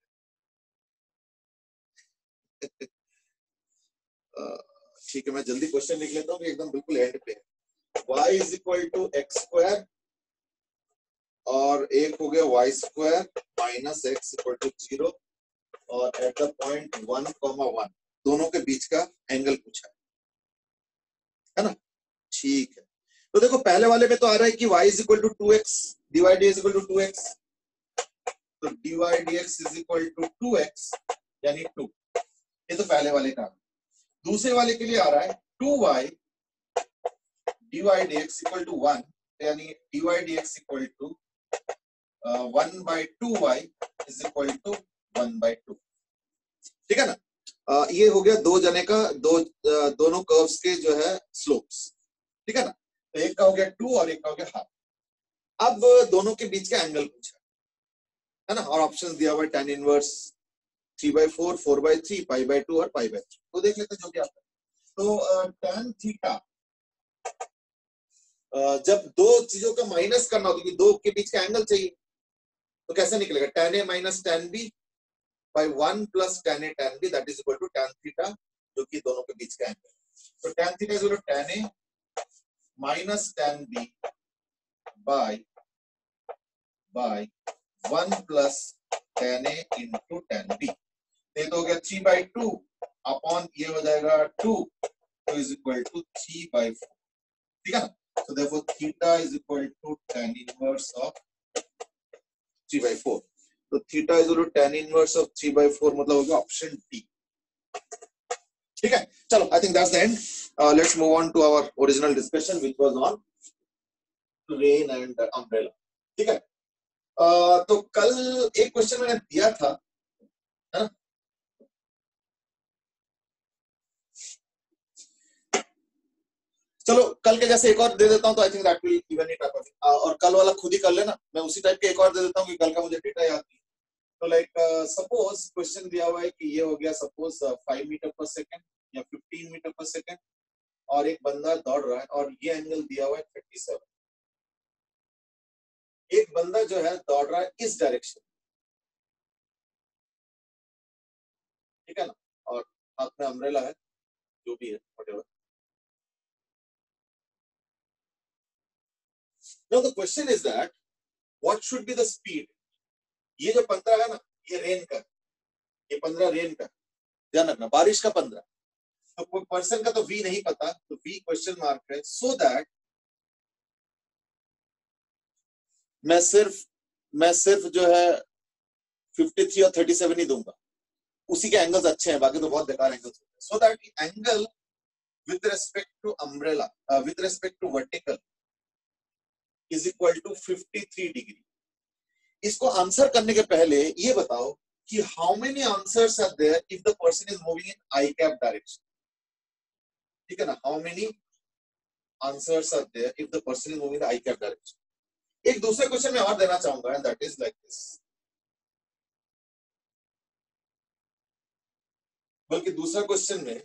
ठीक है मैं जल्दी क्वेश्चन लिख लेता हूँ, एकदम बिल्कुल एंड पे है। y is equal to x square और एक हो गया y square minus x equal to zero और at the point one comma one दोनों के बीच का एंगल पूछा है, है ना। ठीक है, तो देखो पहले वाले में तो आ रहा है कि y is equal to two x divide d is equal to two x, तो divide dx is equal to two x यानी टू, ये तो पहले वाले का। दूसरे वाले के लिए आ रहा है two y divide dx equal to one यानी divide dx equal to one by two y is equal to one by two, ठीक है ना। uh, ये हो गया दो जने का दो uh, दोनों कर्व्स के जो है स्लोप्स, ठीक है ना। तो एक का हो गया टू और एक का हो गया हाफ। अब दोनों के बीच का एंगल पूछा है ना, और ऑप्शंस दिया हुआ है tan inverse three by four, four by three, pi by two और पाई बाई थ्री। तो देख लेते हैं जो भी आता है। तो tan थीटा जब दो चीजों का माइनस करना हो क्योंकि दो के बीच का एंगल चाहिए, तो कैसे निकलेगा tan a minus tan b by one plus tan a tan b that is equal to tan theta जो कि दोनों के बीच का एंगल। तो tan theta is equal to tan a minus tan b by by one plus tan a into tan b। ये तो हो गया थ्री बाई टू अपॉन ये हो जाएगा टू, तो is equal to three by four, ठीक है ना। So therefore theta is equal to tan inverse of three by four. तो theta is equal to tan inverse of three by four मतलब होगा ऑप्शन डी, ठीक है। चलो I think that's the end. Let's move on to our original discussion which was on rain and umbrella, ठीक है। uh, तो कल एक क्वेश्चन मैंने दिया था, है ना। चलो कल के जैसे एक और दे देता हूं तो I think that will even it up, और कल वाला खुद ही कर लेना, मैं उसी टाइप के एक और दे देता हूं कि कल का मुझे डेटा याद नहीं। तो लाइक सपोज क्वेश्चन दिया हुआ है कि ये हो गया सपोज फाइव मीटर पर सेकंड या फिफ्टीन मीटर पर सेकंड और एक बंदा दौड़ रहा है और ये एंगल दिया हुआ है थर्टी सेवन। एक बंदा जो है दौड़ रहा है इस डायरेक्शन, ठीक है ना, और हाथ में अम्ब्रेला है जो भी है whatever. Now the question is that what should be the speed? ये जो पंद्रह है ना ये रेन का, ये पंद्रह रेन का, ध्यान रखना बारिश का पंद्रह, तो कोई पर्सन का तो v नहीं पता, तो v क्वेश्चन मार्क है, सो दैट मैं सिर्फ मैं सिर्फ जो है फिफ्टी थ्री और थर्टी सेवन ही दूंगा, उसी के एंगल्स अच्छे हैं, बाकी तो बहुत बेकार एंगल्स होते हैं। So that angle with respect to umbrella with respect to vertical is equal to fifty three degree. इसको आंसर करने के पहले ये बताओ कि how many answers are there if the person is moving in i cap direction, ठीक है ना। How many answers are there if the person is moving in i cap direction. एक दूसरा क्वेश्चन मैं और देना चाहूंगा and that is like this, बल्कि दूसरा क्वेश्चन में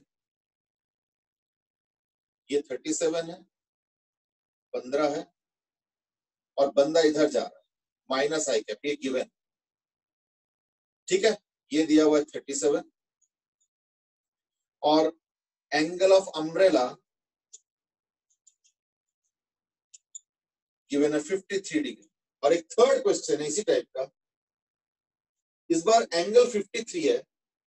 ये थर्टी सेवन है, पंद्रह है और बंदा इधर जा रहा है माइनस आई कैप, ये गिवन, ठीक है। ये दिया हुआ है थर्टी सेवन और एंगल ऑफ अम्ब्रेला गिवन है फिफ्टी थ्री डिग्री। और एक थर्ड क्वेश्चन है इसी टाइप का, इस बार एंगल फिफ्टी थ्री है,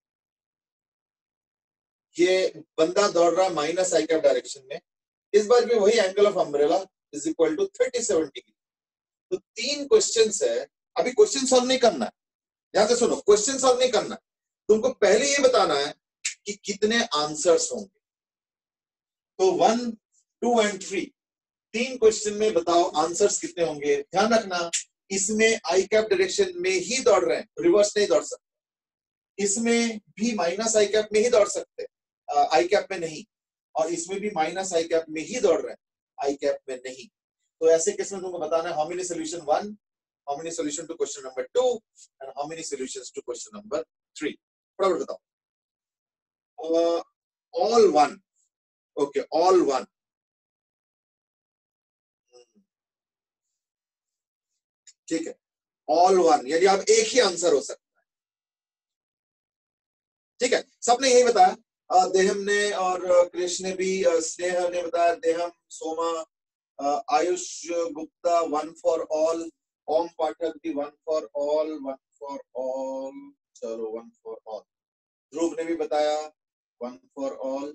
ये बंदा दौड़ रहा है माइनस आई कैप डायरेक्शन में, इस बार भी वही angle of umbrella is equal to thirty seven degree. तो तीन क्वेश्चंस है, अभी क्वेश्चन सॉल्व नहीं करना है, ध्यान से सुनो, क्वेश्चन सॉल्व नहीं करना है, तुमको पहले ये बताना है कि कितने आंसर्स होंगे। तो वन टू एंड थ्री, तीन क्वेश्चन में बताओ आंसर्स कितने होंगे। ध्यान रखना इसमें आई कैप डायरेक्शन में ही दौड़ रहे हैं, रिवर्स नहीं दौड़ सकते। इसमें भी माइनस आई कैप में ही दौड़ सकते, आई कैप में नहीं, और इसमें भी माइनस आई कैप में ही दौड़ रहे हैं, आई कैप में नहीं। तो ऐसे केस में तुमको बताना है how many solution one, how many solution to question number two and how many solutions to question number three. फटाफट बताओ। All one, okay all one, ठीक है, ऑल वन यानी आप एक ही आंसर हो सकता है, ठीक है। सबने यही बताया, देहम ने और कृष्ण ने भी, स्नेह ने बताया, Deham, Soma, Ayush Gupta, one for all, Om Pathak दी one for all, one for all, चलो वन फॉर ऑल। ध्रुव ने भी बताया वन फॉर ऑल,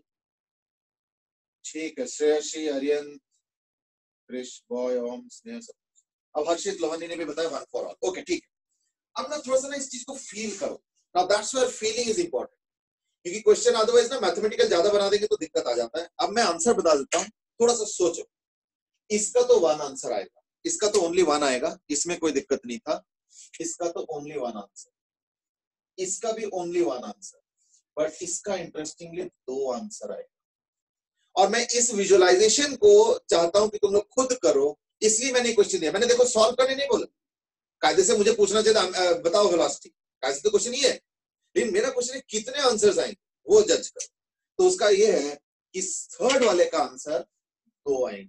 ठीक है। श्रेयसी, आर्यन, क्रिश बॉय, ओम, स्नेह, सब। अब हर्षित लोहानी ने भी बताया वन फॉर ऑल। ओके ठीक है। अब ना थोड़ा सा ना इस चीज को फील करो। Now that's where feeling is important, क्योंकि क्वेश्चन अदरवाइज ना मैथमेटिकल ज्यादा बना देंगे तो दिक्कत आ जाता है। अब मैं आंसर बता देता हूँ, थोड़ा सा सोचो। इसका तो वन आंसर आएगा, इसका तो ओनली वन आएगा, इसमें कोई दिक्कत नहीं था। इसका तो ओनली वन आंसर, इसका भी ओनली वन आंसर, बट इसका इंटरेस्टिंगली दो आंसर आएगा। और मैं इस विजुअलाइजेशन को चाहता हूं कि तुम लोग खुद करो, इसलिए मैंने क्वेश्चन दिया। मैंने देखो सॉल्व करने नहीं बोला, कायदे से मुझे पूछना चाहिए बताओ वेलोसिटी, कायदे से तो क्वेश्चन ये है, लेकिन मेरा क्वेश्चन है कितने आंसर्स आएंगे वो जज करो। तो उसका ये है कि थर्ड वाले का आंसर दो आएंगे,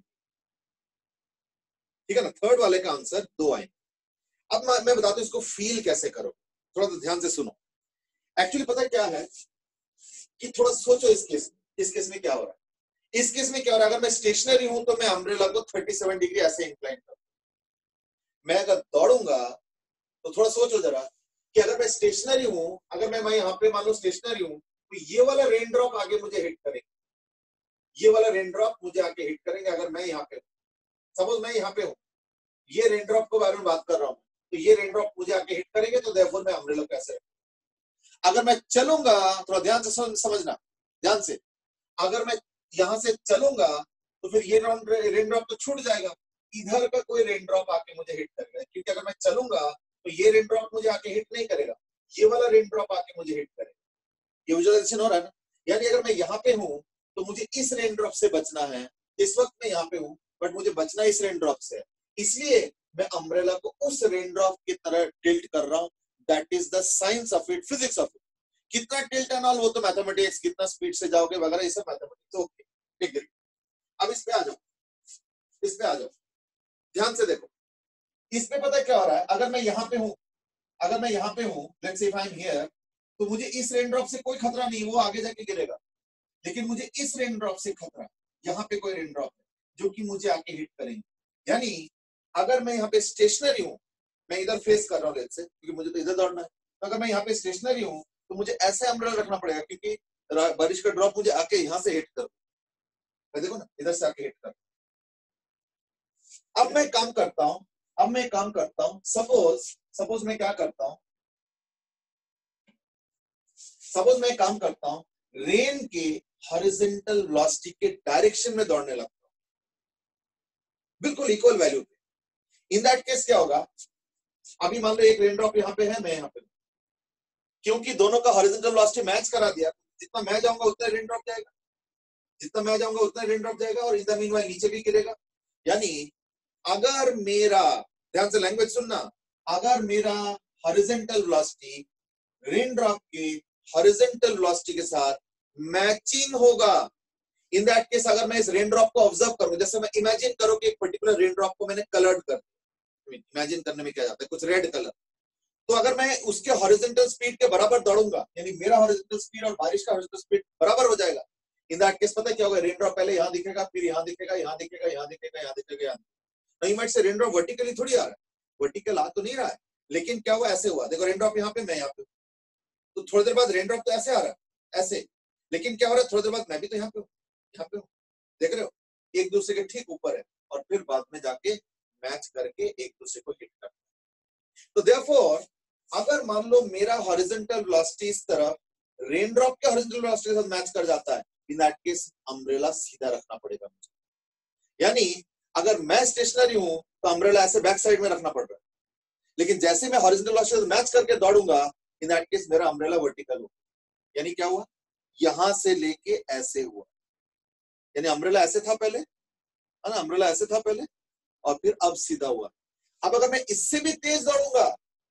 ठीक है ना, थर्ड वाले का आंसर दो आएंगे। अब मैं बताता हूं इसको फील कैसे करो, थोड़ा सा ध्यान से सुनो। एक्चुअली पता क्या है कि थोड़ा सोचो इस केस इस केस में क्या हो रहा है। इस केस में क्या हो रहा है, अगर मैं स्टेशनरी हूं तो मैं अम्ब्रेला को सैंतीस डिग्री ऐसे इंक्लाइन करूं। मैं अगर दौड़ूंगा तो थोड़ा सोचो जरा कि अगर मैं स्टेशनरी हूं, अगर मैं मैं यहाँ पे मान लो स्टेशनरी हूं, तो ये वाला रेन ड्रॉप आगे मुझे हिट करेंगे, ये वाला रेन ड्रॉप मुझे आगे हिट करेंगे। अगर मैं यहाँ पे हूं, सपोज मैं यहाँ पे हूं, ये रेन ड्रॉप के बारे में बात कर रहा हूं, तो ये रेन ड्रॉप मुझे आगे हिट करेंगे, तो देयरफॉर मैं अम्ब्रेला कैसे। अगर मैं चलूंगा, थोड़ा ध्यान से समझना, ध्यान से, अगर मैं यहां से चलूंगा तो फिर ये रेन ड्रॉप तो छूट जाएगा, इधर का कोई रेन ड्रॉप आके मुझे हिट करेगा, क्योंकि अगर मैं चलूंगा तो ये रेन ड्रॉप मुझे आके हिट नहीं करेगा, ये वाला रेन ड्रॉप आके मुझे हिट करेगा। ये विजुअलाइजेशन हो रहा है ना। यानी अगर मैं यहाँ पे हूं तो मुझे इस रेन ड्रॉप से बचना है। इस वक्त मैं यहाँ पे हूं बट मुझे बचना इस रेन ड्रॉप से, इसलिए मैं अम्ब्रेला को उस रेन ड्रॉप की तरह टिल्ट कर रहा हूं। That is the science of it, physics of it. कितना टिल्ट एंड ऑल वो तो मैथमेटिक्स, कितना स्पीड से जाओगे वगैरह, ये सब मैथमेटिक्स। ओके ठीक है। अब इस पे आ जाओ, इस पे आ जाओ, ध्यान से देखो। इसमें पता क्या हो रहा है, अगर मैं यहाँ पे हूं, अगर मैं यहाँ पे हूं, लेट्स से इफ आई एम हियर, तो मुझे इस रेन ड्रॉप से कोई खतरा नहीं, वो आगे जाके गिरेगा। लेकिन मुझे इस रेन ड्रॉप से खतरा, यहाँ पे कोई रेन ड्रॉप है जो कि मुझे आके हिट करेंगे। यानी अगर मैं यहाँ पे स्टेशनरी हूं, मैं इधर फेस कर रहा हूँ लेट्स से, क्योंकि मुझे तो इधर दौड़ना है, तो अगर मैं यहाँ पे स्टेशनरी हूँ तो मुझे ऐसे अम्ब्रेला रखना पड़ेगा, क्योंकि बारिश का ड्रॉप मुझे आके यहाँ से हिट कर, देखो ना, इधर से आके हिट कर। अब मैं काम करता हूं, अब मैं काम करता हूं, सपोज सपोज मैं क्या करता हूं, सपोज मैं काम करता हूं, रेन के हॉरिजॉन्टल वेलोसिटी के डायरेक्शन में दौड़ने लगता हूं, बिल्कुल इक्वल वैल्यू पे। इन दैट केस क्या होगा, अभी मान लो एक रेन ड्रॉप यहाँ पे है, मैं यहाँ पे, क्योंकि दोनों का हॉरिजॉन्टल वेलोसिटी मैच करा दिया, जितना मैं जाऊंगा उतना रेन ड्रॉप जाएगा, जितना मैं जाऊंगा उतना रेन ड्रॉप जाएगा, और इन द मीनवाइल नीचे भी गिरेगा। यानी अगर मेरा, ध्यान से लैंग्वेज सुनना, अगर मेरा हॉरिजॉन्टल वेलोसिटी रेन ड्रॉप के हॉरिजॉन्टल वेलोसिटी के साथ मैचिंग होगा, इन दैट केस अगर मैं इस रेन ड्रॉप को ऑब्जर्व करूं, जैसे मैं इमेजिन करो कि एक पर्टिकुलर रेन ड्रॉप को मैंने कलर्ड कर, इमेजिन करने में क्या जाता है, कुछ रेड कलर, तो अगर मैं उसके हॉरिजॉन्टल स्पीड के बराबर दौड़ूंगा, यानी मेरा हॉरिजॉन्टल स्पीड और बारिश का हॉरिजॉन्टल स्पीड बराबर हो जाएगा, इन दैट केस पता है क्या होगा, रेन ड्रॉप पहले यहाँ दिखेगा, फिर यहाँ दिखेगा, यहाँ दिखेगा, यहाँ दिखेगा, यहाँ दिखेगा, यहाँ। नहीं मैं से रेन ड्रॉप वर्टिकली थोड़ी आ रहा है, वर्टिकल आ तो नहीं रहा है, लेकिन क्या हुआ, ऐसे हुआ, देखो रेन ड्रॉप यहाँ पे, मैं यहाँ पे, तो थोड़ी देर बाद रेन ड्रॉप तो ऐसे आ रहा है, ऐसे, लेकिन क्या हो रहा है, थोड़ी देर बाद मैं भी तो यहाँ पे हूँ, यहाँ पे हूँ, देख रहे हो, एक दूसरे के ठीक ऊपर है, और फिर बाद में जाके मैच करके एक दूसरे को हिट करता है। तो देयरफॉर अगर मान लो मेरा हॉरिजॉन्टल वेलोसिटी इस तरफ रेन ड्रॉप के हॉरिजॉन्टल वेलोसिटी के साथ मैच कर जाता है, इन दैट केस अम्ब्रेला सीधा रखना पड़ेगा मुझे। यानी अगर मैं स्टेशनरी हूं तो अम्ब्रेला ऐसे बैक साइड में रखना पड़ रहा है, लेकिन जैसे मैं हॉरिजॉन्टल वेलोसिटी से मैच करके दौड़ूंगा, इन दैट केस मेरा अम्ब्रेला वर्टिकल हो। यानी क्या हुआ, यहां से लेके ऐसे हुआ, यानी अम्ब्रेला ऐसे था पहले, है ना, अम्ब्रेला ऐसे था पहले, और फिर अब सीधा हुआ। अब अगर मैं इससे भी तेज दौड़ूंगा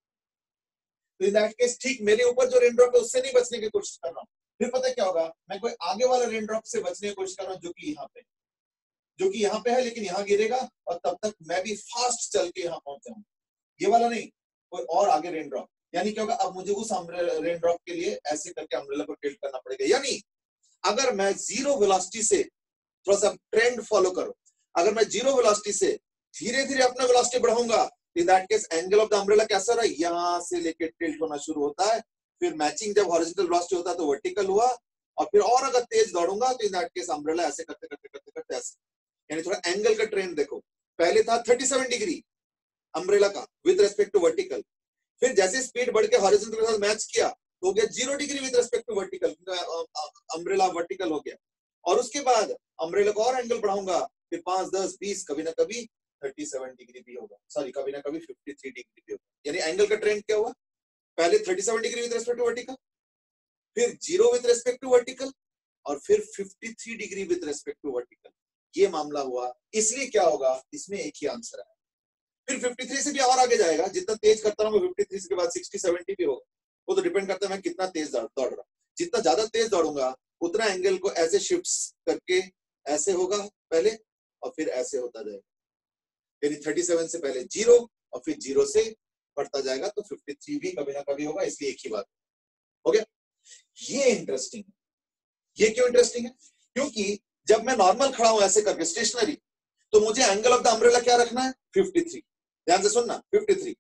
तो इन दैट केस ठीक मेरे ऊपर जो रेन ड्रॉप है उससे नहीं बचने की कोशिश कर रहा हूं, फिर पता क्या होगा, मैं कोई आगे वाला रेन ड्रॉप से बचने की कोशिश कर रहा हूं, जो कि यहाँ पे जो कि यहाँ पे है, लेकिन यहाँ गिरेगा, और तब तक मैं भी फास्ट चल के यहाँ पहुंच जाऊंगा, ये वाला नहीं, कोई और आगे रेन ड्रॉप। यानी क्या होगा, अब मुझे उस रेन ड्रॉप के लिए ऐसे करके अम्ब्रेला को टिल्ट करना पड़ेगा। यानी अगर मैं जीरो वेलोसिटी से, थोड़ा सा ट्रेंड फॉलो करो, अगर मैं जीरो वेलोसिटी से धीरे धीरे अपना वेलोसिटी बढ़ाऊंगा, in that case angle of the umbrella कैसा रहा, यहाँ से लेके टिल्ट होना शुरू होता है, फिर मैचिंग जब हॉरिजॉन्टल वेलोसिटी होता है तो वर्टिकल हुआ, और फिर और अगर तेज दौड़ूंगा तो इन दैट केस अम्ब्रेला ऐसे करते करते करते करते ऐसे, यानी थोड़ा एंगल का ट्रेंड देखो, पहले था थर्टी सेवन डिग्री अम्ब्रेला का विद रेस्पेक्ट टू वर्टिकल, फिर जैसे स्पीड बढ़ के हॉरिजॉन्टल के साथ मैच किया तो हो गया zero degree with respect to vertical, umbrella vertical हो गया, और उसके बाद अम्ब्रेला को और एंगल बढ़ाऊंगा, फिर पांच दस बीस कभी ना कभी थर्टी सेवन डिग्री भी होगा, सॉरी कभी ना कभी फिफ्टी थ्री डिग्री भी होगा, यानी एंगल का ट्रेंड क्या हुआ, पहले thirty seven degree with respect to vertical, फिर zero with respect to vertical, और फिर fifty three degree with respect to vertical, ये मामला हुआ। इसलिए क्या होगा, इसमें एक ही आंसर है। फिर फिफ्टी थ्री से भी और आगे जाएगा, जितना तेज करता हूं मैं फिफ्टी थ्री के बाद सिक्सटी सेवेंटी भी होगा, वो तो डिपेंड करता है मैं कितना तेज दौड़ रहा हूं, जितना ज्यादा तेज दौड़ूंगा उतना एंगल को ऐसे शिफ्ट करके ऐसे होगा पहले, और फिर ऐसे होता जाएगा, यानी थर्टी सेवन से पहले जीरो और फिर जीरो से बढ़ता जाएगा, तो फिफ्टी थ्री भी कभी ना कभी होगा, इसलिए एक ही बात हो गया। ये इंटरेस्टिंग है। ये क्यों इंटरेस्टिंग है, क्योंकि जब मैं नॉर्मल खड़ा हूं ऐसे करके स्टेशनरी, तो मुझे एंगल ऑफ द अम्ब्रेला क्या रखना है, फिफ्टी थ्री, ध्यान से सुनना, फिफ्टी थ्री।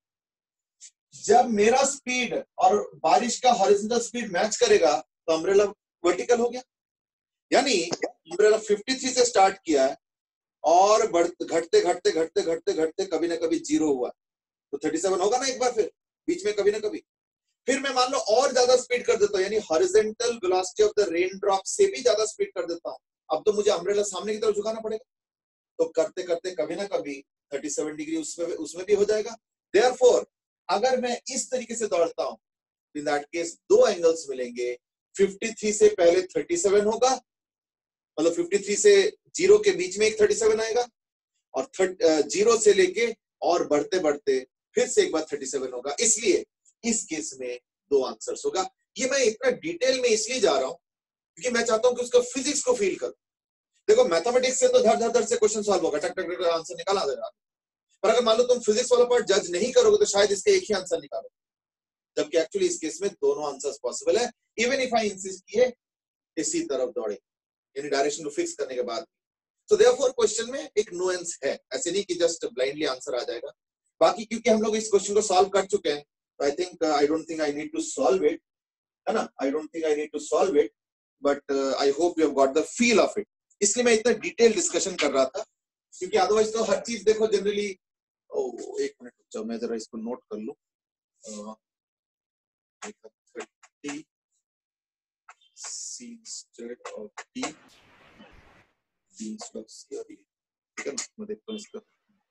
जब मेरा स्पीड और बारिश का हॉरिजॉन्टल स्पीड मैच करेगा तो अम्ब्रेला वर्टिकल हो गया, यानी अम्ब्रेला फिफ्टी थ्री से स्टार्ट किया है और बढ़ते घटते घटते घटते घटते घटते कभी ना कभी जीरो हुआ, तो थर्टी सेवन होगा ना एक बार, फिर बीच में कभी ना कभी, फिर मैं मान लो और ज्यादा स्पीड कर देता हूं, यानी horizontal velocity of the rain drop से भी ज्यादा स्पीड कर देता हूं, अब तो मुझे अम्ब्रेला सामने की तरफ झुकाना पड़ेगा, तो करते करते कभी ना कभी थर्टी सेवन डिग्री उसमें उसमें भी हो जाएगा। देयरफॉर अगर मैं इस तरीके से दौड़ता हूं, इन दैट केस दो एंगल्स मिलेंगे, फिफ्टी थ्री से पहले थर्टी सेवन होगा, मतलब फिफ्टी थ्री से जीरो के बीच में एक थर्टी सेवन आएगा, और जीरो से लेके और बढ़ते बढ़ते फिर से एक बार थर्टी सेवन होगा, इसलिए इस केस में दो आंसर्स होगा। ये मैं इतना डिटेल में इसलिए जा रहा हूं क्योंकि मैं चाहता हूं कि उसका फिजिक्स को फील करो। देखो मैथमेटिक्स से तो धर धर धर से क्वेश्चन सॉल्व होगा, टक टक टक आंसर निकाला देगा, पर अगर मान लो तुम फिजिक्स वाला पार्ट जज नहीं करोगे तो शायद इसके एक ही आंसर निकालो, जबकि एक्चुअली इस केस में दोनों आंसर्स पॉसिबल है, इवन इफ आई इंसिस्ट किए इसी तरफ दौड़े, यानी डायरेक्शन को फिक्स करने के बाद। तो देयरफॉर क्वेश्चन में एक नुएंस है, ऐसे नहीं कि जस्ट ब्लाइंडली आंसर आ जाएगा। बाकी क्योंकि हम लोग इस क्वेश्चन को सॉल्व कर चुके हैं, तो I think I don't think I need to solve it, है ना, I don't think I need to solve it, but I hope you have got the feel of it. इसलिए मैं इतना डिटेल डिस्कशन कर रहा था, क्योंकि अदरवाइज तो हर चीज देखो जनरली, ओ एक मिनट रुको मैं जरा इसको नोट कर लूं, thirty C instead of D D instead of C, और ठीक है ना, मैं देखता हूं इसका,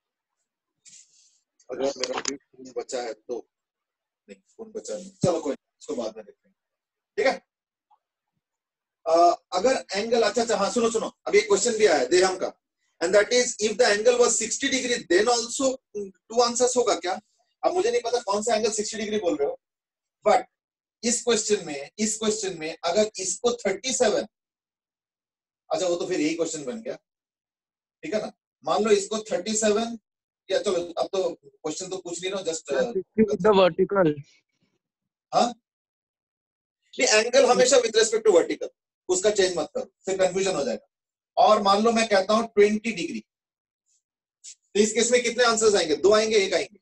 अगर मेरा फोन बचा है तो, नहीं फोन बचा नहीं, चलो कोई इसको बाद में देखते हैं, ठीक है। Uh, अगर एंगल, अच्छा अच्छा हाँ सुनो सुनो, अभी एक क्वेश्चन भी आया है देहम का, and that is if the angle was sixty degree then also two answers होगा क्या। अब मुझे नहीं पता कौन सा एंगल सिक्सटी डिग्री बोल रहे हो, बट इस क्वेश्चन में इस क्वेश्चन में अगर इसको थर्टी सेवन, अच्छा वो तो फिर यही क्वेश्चन बन गया, ठीक है ना, मान लो इसको थर्टी सेवन, या चलो अब तो क्वेश्चन तो पूछ नहीं रहा हूं, जस्ट द वर्टिकल, हाँ एंगल हमेशा विद रेस्पेक्ट टू वर्टिकल, उसका चेंज मत करो, फिर कंफ्यूजन हो जाएगा। और मान लो मैं कहता हूं ट्वेंटी डिग्री, तो इस केस में कितने आंसर्स आएंगे, दो आएंगे एक आएंगे,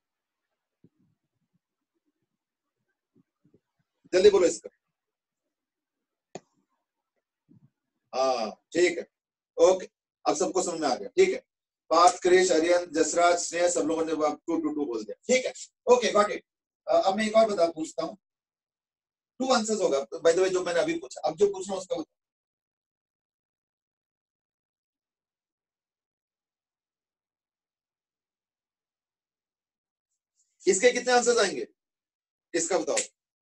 जल्दी बोलो इसका। हाँ ठीक है, ओके, अब सबको समझ में आ गया, ठीक है। पार्थ, क्रिश, आर्यन, जसराज, स्नेह, सब लोगों ने टू टू टू बोल दिया, ठीक है, ओके गॉट इट। अब मैं एक और बता पूछता हूं, टू आंसर्स होगा बाय द वे जो मैंने अभी पूछा, अब जो पूछना उसका बता। इसके कितने आंसर्स आएंगे, इसका बताओ।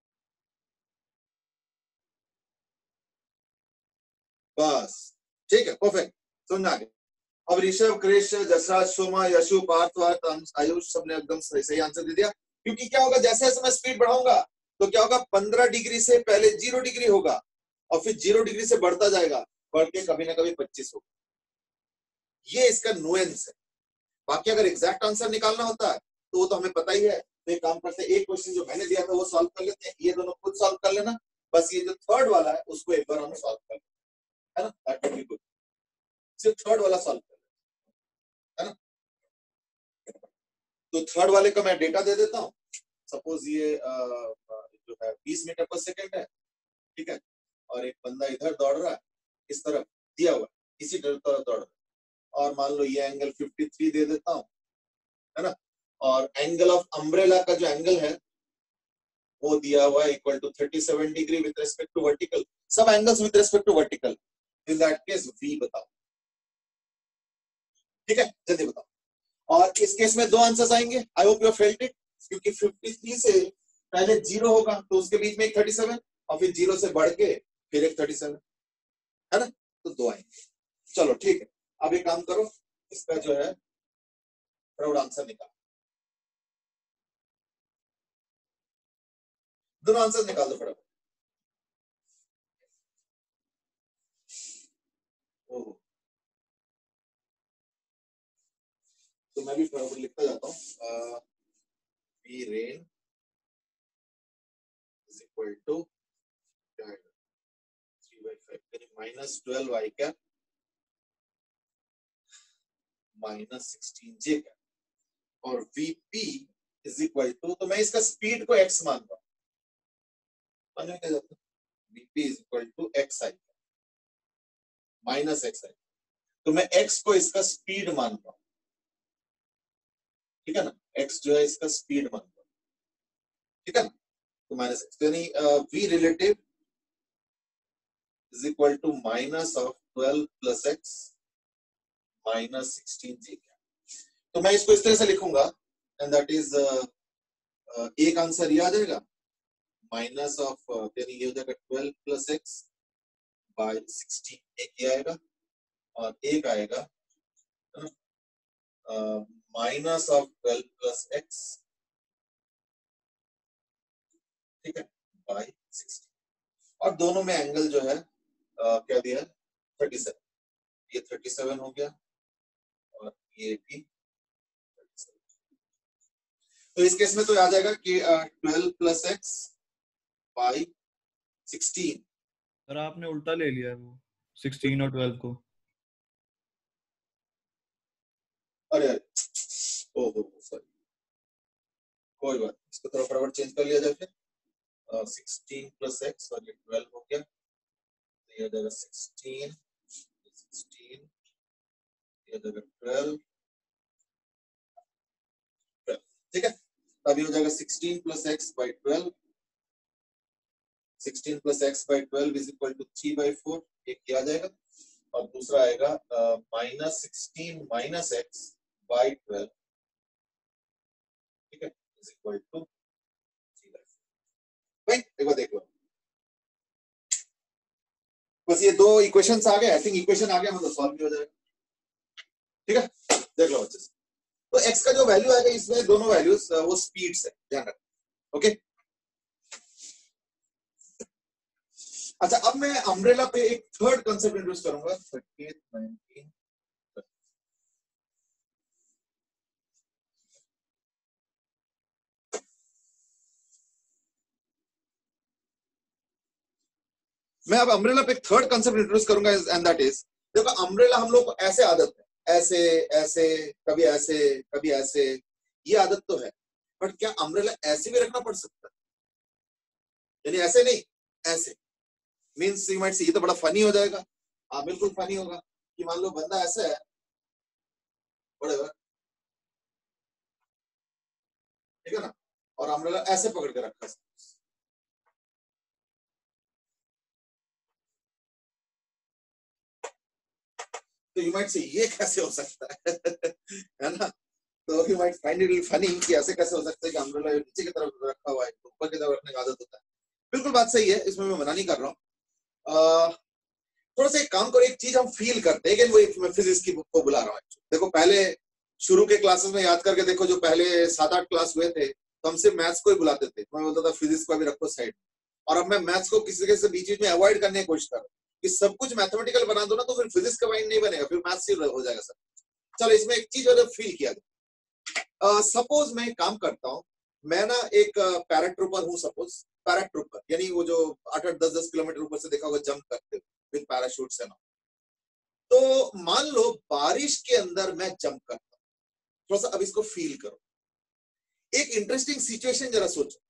बस ठीक है, परफेक्ट, सुनना आगे। अब ऋषभ, क्रिश, जसराज, सोमा, यशु, पार्थ, वार्थ, आयुष सबने एकदम सही सही आंसर दे दिया। क्योंकि क्या होगा, जैसे जैसे मैं स्पीड बढ़ाऊंगा तो क्या होगा, पंद्रह डिग्री से पहले जीरो डिग्री होगा और फिर जीरो डिग्री से बढ़ता जाएगा, बढ़ के कभी ना कभी पच्चीस होगा। ये इसका नुएंस है। बाकी अगर एग्जैक्ट आंसर निकालना होता है तो वो तो हमें पता ही है, तो एक काम करते हैं, एक क्वेश्चन जो मैंने दिया था वो सॉल्व कर लेते हैं, ये दोनों खुद सॉल्व कर लेना, बस ये जो थर्ड वाला है उसको एक बार हम सॉल्व कर लेते हैं, है ना, दैट वुड बी गुड। सिर्फ थर्ड वाला सॉल्व कर लेते हैं, है ना। तो थर्ड वाले का मैं डेटा दे देता हूँ। सपोज ये आ, जो है बीस मीटर पर सेकेंड है, ठीक है, और एक बंदा इधर दौड़ रहा है, इस तरफ दिया हुआ इसी तरफ दौड़ रहा है, और मान लो ये एंगल तिरेपन दे देता हूँ, है ना, और एंगल ऑफ अम्ब्रेला का जो एंगल है वो दिया हुआ है इक्वल टू सैंतीस degree with respect to vertical, सब angles with respect to vertical, in that case v बताओ। ठीक है, जल्दी बताओ। और इस केस में दो आंसर्स आएंगे, I hope you felt it, क्योंकि तिरेपन से पहले जीरो होगा तो उसके बीच में एक सैंतीस और फिर जीरो से बढ़ के फिर एक सैंतीस, है ना, तो दो आएंगे। चलो ठीक है, अब एक काम करो, इसका जो है फटाफट आंसर निकालो, दोनों आंसर निकाल दो फटाफट। ओह, तो मैं भी फटाफट लिखता जाता हूँ। v rain is equal to three by five, यानी minus twelve i cap minus sixteen j cap, और vp is equal to, तो मैं इसका स्पीड को x मान रहा हूँ, मानने क्या जाता है, vp is equal to xi minus xi, तो मैं x को इसका स्पीड मान रहा हूँ, ठीक है ना, x जो है इसका स्पीड मान रहा हूँ, ठीक है ना, तो माइनस एक्स, यानी v relative is equal to minus of twelve plus x minus sixteen j, तो मैं इसको इस तरह से लिखूंगा, एंड दैट इज एक आंसर ये आ जाएगा, माइनस ऑफ यानी ये हो जाएगा twelve plus x by sixteen, एक ये आएगा, और एक आएगा minus of twelve plus x, ठीक है, बाय सिक्सटीन, और दोनों में एंगल जो है uh, क्या दिया है, थर्टी सेवन, ये थर्टी सेवन हो गया और ये भी थर्टी सेवन, तो इस केस में तो आ जाएगा कि twelve plus x by sixteen. Sir आपने उल्टा ले लिया है वो सिक्सटीन और ट्वेल्व को। अरे अरे ओहो सॉरी, कोई बात, इसको थोड़ा फटाफट चेंज कर लिया जाए फिर, सिक्सटीन प्लस एक्स और ये ट्वेल्व हो गया, तो ये हो जाएगा सिक्सटीन, सिक्सटीन, ये हो जाएगा ट्वेल्व, ठीक है, अभी हो जाएगा sixteen plus x by twelve, sixteen plus x by twelve is equal to three by four, एक किया जाएगा, और दूसरा आएगा minus sixteen minus x by twelve, ठीक है, is equal to three by four. भाई एक बार देख लो, बस ये दो इक्वेशंस आ गए, आई थिंक इक्वेशन आ गया मतलब सॉल्व भी हो जाएगा, ठीक है, देख लो अच्छे से। तो x का जो वैल्यू आएगा इसमें दोनों वैल्यूज वो स्पीड्स है, ध्यान रखना, ओके। अच्छा, अब मैं अम्ब्रेला पे एक थर्ड कंसेप्ट इंट्रोड्यूस करूंगा, थर्टी नाइनटीन, मैं अब अम्ब्रेला पे एक थर्ड कंसेप्ट इंट्रोड्यूस करूंगा, एंड दैट इज, देखो अम्ब्रेला हम लोग को ऐसे आदत है, ऐसे ऐसे कभी ऐसे कभी ऐसे, ये आदत तो है, बट क्या अम्ब्रेला ऐसे भी रखना पड़ सकता है, यानी ऐसे नहीं ऐसे, मीन्स यू माइट से, ये तो बड़ा फनी हो जाएगा, हाँ बिल्कुल फनी होगा, कि मान लो बंदा ऐसा है, बड़े ठीक है ना, और अम्ब्रेला ऐसे पकड़ के रखा है, तो यू माइट से ये कैसे हो सकता है है ना, तो you might find it funny कि ऐसे कैसे हो सकता है कि अम्ब्रेला नीचे की तरफ रखा हुआ है, ऊपर की तरफ रखने का आदत होता है, बिल्कुल बात सही है, इसमें मैं मना नहीं कर रहा हूँ। थोड़ा सा एक काम करो, एक चीज हम फील करते हैं, वो मैं फिजिक्स की बुक को बुला रहा हूँ, देखो पहले शुरू के क्लासेस में याद करके देखो, जो पहले सात आठ क्लास हुए थे तो हम सिर्फ मैथ्स को ही बुलाते थे, मैं बोलता था फिजिक्स को भी रखो साइड, और अब मैं मैथ्स को किसी से बीच बीच में अवॉइड करने की कोशिश कर रहा हूँ कि सब कुछ मैथमेटिकल बना दो ना, तो फिर फिजिक्स का माइंड नहीं बनेगा, फिर मैथ्स ही हो जाएगा सब। चलो इसमें एक चीज और फील किया जाए, सपोज मैं काम करता हूँ, मैं ना एक पैराट्रूपर हूँ, सपोज पैराट्रूपर यानी वो जो आठ आठ दस दस किलोमीटर ऊपर से देखा होगा जंप करते विद पैराशूट्स एंड ऑल, तो मान लो बारिश के अंदर मैं जंप करता हूँ, थोड़ा सा अब इसको फील करो, एक इंटरेस्टिंग सिचुएशन जरा सोचो,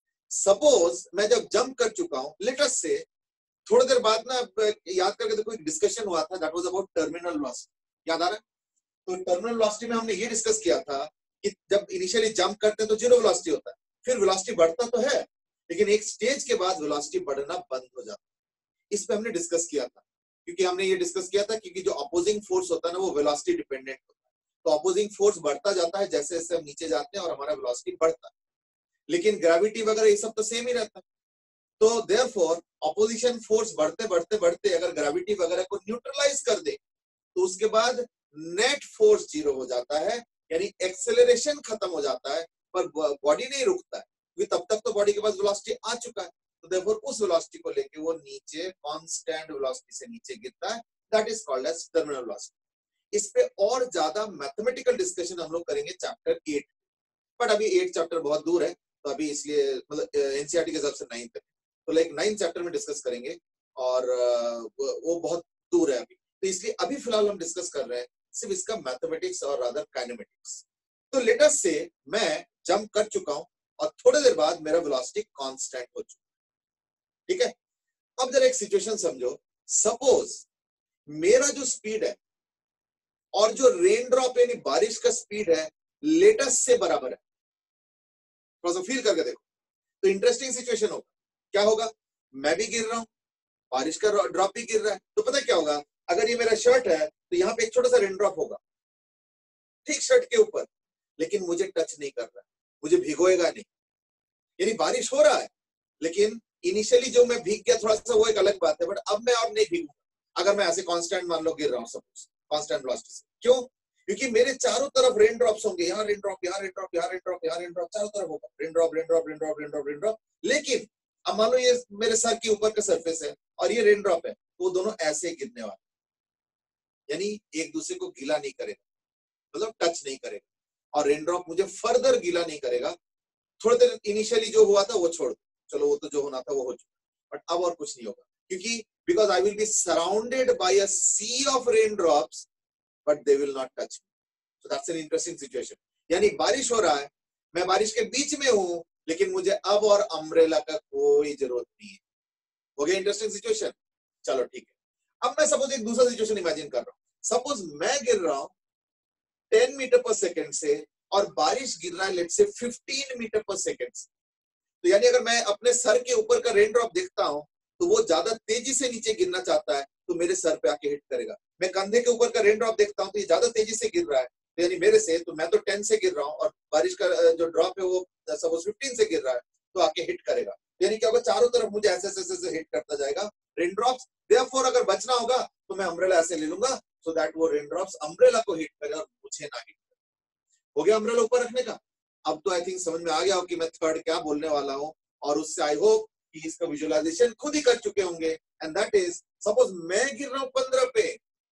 सपोज मैं जब जंप कर चुका हूं, लेट अस से थोड़ी देर बाद ना, याद करके देखो, एक डिस्कशन हुआ था, that was about terminal velocity, याद आ रहा है? तो टर्मिनल वेलोसिटी में हमने ये डिस्कस किया था कि जब इनिशियली जंप करते हैं तो जीरो वेलोसिटी होता है, फिर वेलोसिटी बढ़ता तो है, लेकिन एक स्टेज के बाद वेलोसिटी बढ़ना बंद हो जाता है। इस पे हमने डिस्कस किया था, क्योंकि हमने ये डिस्कस किया था क्योंकि जो अपोजिंग फोर्स होता है ना, वो वेलोसिटी डिपेंडेंट होता है, तो अपोजिंग फोर्स बढ़ता जाता है जैसे जैसे हम नीचे जाते हैं और हमारा वेलोसिटी बढ़ता है, लेकिन ग्रेविटी वगैरह ये सब तो सेम ही रहता है। तो देयरफॉर अपोजिशन फोर्स बढ़ते बढ़ते बढ़ते अगर ग्रेविटी वगैरह को न्यूट्रलाइज कर दे तो उसके बाद नेट फोर्स जीरो हो जाता है, यानी एक्सेलरेशन खत्म हो जाता है, पर बॉडी नहीं रुकता है, क्योंकि तब तक तो बॉडी के पास वेलोसिटी आ चुका है, तो देयरफॉर उस वेलोसिटी को लेके वो नीचे कांस्टेंट वेलोसिटी से नीचे गिरता है, that is called as terminal velocity. इस पे और ज्यादा मैथमेटिकल डिस्कशन हम लोग करेंगे चैप्टर एट, बट अभी एट चैप्टर बहुत दूर है, तो अभी इसलिए मतलब एनसीईआरटी के हिसाब से नाइन्थ है, तो लाइक नाइन्थ चैप्टर में डिस्कस करेंगे, और वो बहुत दूर है अभी, तो इसलिए अभी फिलहाल हम डिस्कस कर रहे हैं सिर्फ इसका मैथमेटिक्स और अदर काइनेमेटिक्स। तो लेट अस से मैं जंप कर चुका हूं और थोड़ी देर बाद मेरा वेलोसिटी कांस्टेंट हो चुका, ठीक है? अब जरा एक सिचुएशन समझो, सपोज मेरा जो स्पीड है और जो रेन ड्रॉप यानी बारिश का स्पीड है लेटस से बराबर है, थोड़ा सा फील करके देखो, तो इंटरेस्टिंग सिचुएशन होगा। क्या होगा? मैं भी गिर रहा हूं, बारिश का ड्रॉप भी गिर रहा है, तो पता क्या होगा, अगर ये मेरा शर्ट है तो यहाँ पे एक छोटा सा रेन ड्रॉप होगा ठीक शर्ट के ऊपर, लेकिन मुझे टच नहीं कर रहा है, मुझे भिगोएगा नहीं, यानी बारिश हो रहा है, लेकिन इनिशियली जो मैं भीग गया थोड़ा सा वो एक अलग बात है, बट अब मैं और नहीं भीगूंगा अगर मैं ऐसे कांस्टेंट मान लो गिर रहा हूं, सपोज कांस्टेंट वेलोसिटी से। क्यों? क्योंकि मेरे चारों तरफ रेन ड्रॉप्स होंगे, यहाँ रेन ड्रॉप, यहाँ रेन ड्रॉप, यहाँ रेन ड्रॉप, यहाँ रेन ड्रॉप, चारों तरफ होगा rain drop, rain drop, rain drop, rain drop, rain drop. लेकिन अब मान लो ये मेरे सर के ऊपर का सरफेस है और ये रेन ड्रॉप है, तो वो दोनों ऐसे गिरने वाले, यानी एक दूसरे को गीला नहीं करेगा, मतलब टच नहीं करेगा, और रेन ड्रॉप मुझे फर्दर गीला नहीं करेगा। थोड़ी देर इनिशियली जो हुआ था वो छोड़ दो, चलो वो तो जो होना था वो हो चुका, बट अब और कुछ नहीं होगा, क्योंकि because I will be surrounded by a sea of rain drops but they will not touch me. So that's an interesting situation, यानी बारिश हो रहा है, मैं बारिश के बीच में हूं, लेकिन मुझे अब और अम्ब्रेला का कोई जरूरत नहीं है। हो गया इंटरेस्टिंग सिचुएशन? चलो ठीक है। अब मैं सपोज एक दूसरा सिचुएशन इमेजिन कर रहा हूं, सपोज मैं गिर रहा हूं टेन मीटर पर सेकेंड से और बारिश गिर रहा है लेट्स से फिफ्टीन मीटर पर सेकेंड से, तो यानी अगर मैं अपने सर के ऊपर का रेन ड्रॉप देखता हूं तो वो ज्यादा तेजी से नीचे गिरना चाहता है, तो मेरे सर पे आके हिट करेगा। मैं कंधे के ऊपर का रेन ड्रॉप देखता हूं तो ये ज्यादा तेजी से गिर रहा है, तो यानी मेरे से, तो मैं तो टेन से गिर रहा हूं और बारिश का जो ड्रॉप है वो सपोज फिफ्टीन से गिर रहा है, तो आके हिट करेगा, यानी क्या होगा, चारों तरफ मुझे ऐसे ऐसे ऐसे हिट करता जाएगा रेन ड्रॉप्स। देयरफॉर अगर बचना होगा तो मैं अम्ब्रेला ऐसे ले लूंगा सो दैट वो रेन ड्रॉप्स अम्ब्रेला को हिट करे और मुझे ना हिट करे। हो गया अम्ब्रेला ऊपर रखने का? अब तो आई थिंक समझ में आ गया हो कि मैं थर्ड क्या बोलने वाला हूं, और उससे आई होप कि इसका विजुअलाइजेशन खुद ही कर चुके होंगे, एंड दैट इज सपोज मैं गिर रहा हूं पंद्रह पे,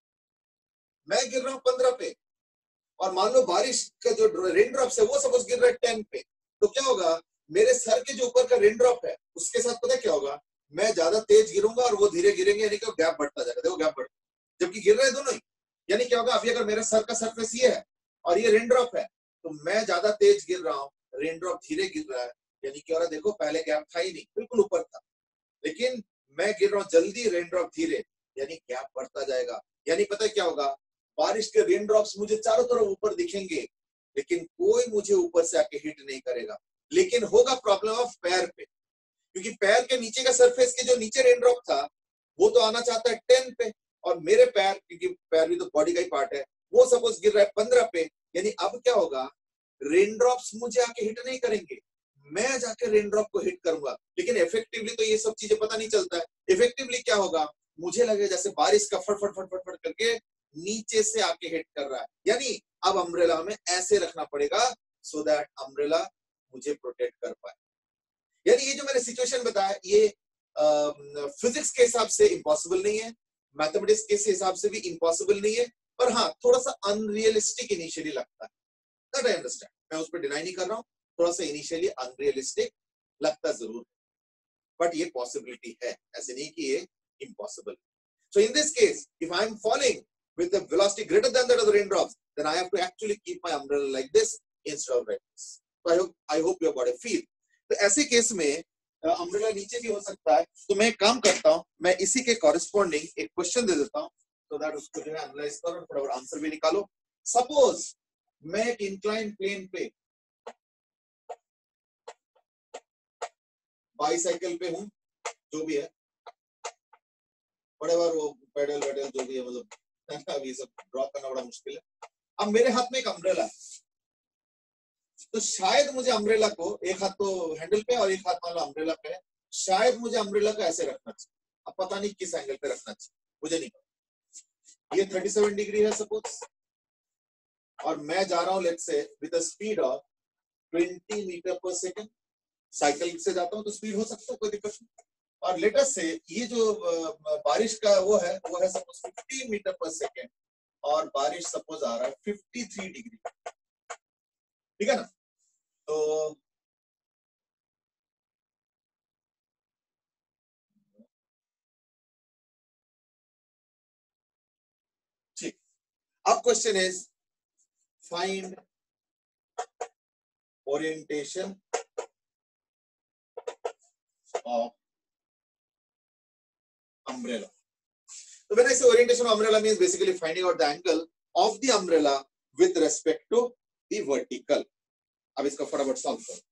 मैं गिर रहा हूं पंद्रह पे, और मान लो बारिश का जो रेन ड्रॉप्स है वो सपोज गिर रहा है टेन पे, तो क्या होगा, मेरे सर के जो ऊपर का रेन ड्रॉप है उसके साथ पता क्या होगा, मैं ज्यादा तेज गिरूंगा और वो धीरे गिरेंगे, यानी कि गैप बढ़ता जाएगा, देखो गैप बढ़ता, जबकि गिर रहे हैं दोनों ही। यानी क्या होगा, अभी अगर मेरे सर का सरफेस ये है और ये रेन ड्रॉप है, तो मैं ज्यादा तेज गिर रहा हूँ, रेन ड्रॉप धीरे गिर रहा है, यानी क्या हो रहा है, देखो पहले गैप था ही नहीं, बिल्कुल ऊपर था, लेकिन मैं गिर रहा हूँ जल्दी, रेन ड्रॉप धीरे, यानी गैप बढ़ता जाएगा। यानी पता है क्या होगा, बारिश के रेन ड्रॉप्स मुझे चारों तरफ ऊपर दिखेंगे, लेकिन कोई मुझे ऊपर से आके हिट नहीं करेगा, लेकिन होगा प्रॉब्लम ऑफ पैर पे, क्योंकि पैर के नीचे का सरफेस के जो नीचे रेन ड्रॉप था वो तो आना चाहता है टेन पे, और मेरे पैर, क्योंकि पैर भी तो बॉडी का ही पार्ट है, वो सपोज गिर रहा है पंद्रह पे, यानी अब क्या होगा, रेन ड्रॉप्स मुझे आके हिट नहीं करेंगे, मैं जाके रेन ड्रॉप को हिट करूंगा। लेकिन इफेक्टिवली तो ये सब चीजें पता नहीं चलता है, इफेक्टिवली क्या होगा, मुझे लगेगा जैसे बारिश का फट फट फट फट फट करके नीचे से आके हिट कर रहा है, यानी अब अम्ब्रेला हमें ऐसे रखना पड़ेगा सो दैट अम्ब्रेला मुझे प्रोटेक्ट कर पाए। यानी ये जो मैंने सिचुएशन बताया ये फिजिक्स के हिसाब से इम्पॉसिबल नहीं है, मैथमेटिक्स के हिसाब से भी इम्पॉसिबल नहीं है, पर हाँ थोड़ा सा अनरियलिस्टिक इनिशियली लगता है, दैट आई अंडरस्टैंड, मैं उस पर डिनाई नहीं कर रहा हूँ, थोड़ा सा इनिशियली अनरियलिस्टिक लगता जरूर है, बट ये पॉसिबिलिटी है, ऐसे नहीं कि ये impossible. So in this case if I am falling with the velocity greater than that of the raindrops, then I have to actually keep my umbrella like this instead of like this. I hope I hope you got a feel. तो ऐसे case में umbrella नीचे भी हो सकता है, तो मैं एक काम करता हूं, मैं इसी के कॉरेस्पॉन्डिंग एक क्वेश्चन दे देता हूं, तो दैट उसको जो है एनालाइज करो और फटाफट आंसर भी निकालो। सपोज मैं एक इंक्लाइन प्लेन पे बाईसाइकिल पे हूं, जो भी है, बड़े बार वो पेडल वेडल जो भी है, मतलब अब ये सब ड्रॉ करना बड़ा मुश्किल है। अब मेरे हाथ में एक अम्ब्रेला है, तो शायद मुझे अम्ब्रेला को एक हाथ तो हैंडल पे और एक हाथ मान लो अम्ब्रेला पे है, शायद मुझे अम्ब्रेला को ऐसे रखना चाहिए। अब पता नहीं किस एंगल पे रखना चाहिए, मुझे नहीं पता। ये सैंतीस डिग्री है सपोज, और मैं जा रहा हूं let's say with a speed of बीस मीटर पर सेकंड। साइकिल से जाता हूं तो स्पीड हो सकता है, कोई दिक्कत नहीं। और लेटेस्ट से ये जो बारिश का वो है वो है सपोज पचास मीटर पर सेकंड, और बारिश सपोज आ रहा है तिरेपन डिग्री, ठीक है ना। तो ठीक, अब question is find orientation of umbrella. So when I say orientation of umbrella means basically finding out the angle of the umbrella with respect to the vertical. अब इसको फटाफट सॉल्व करो।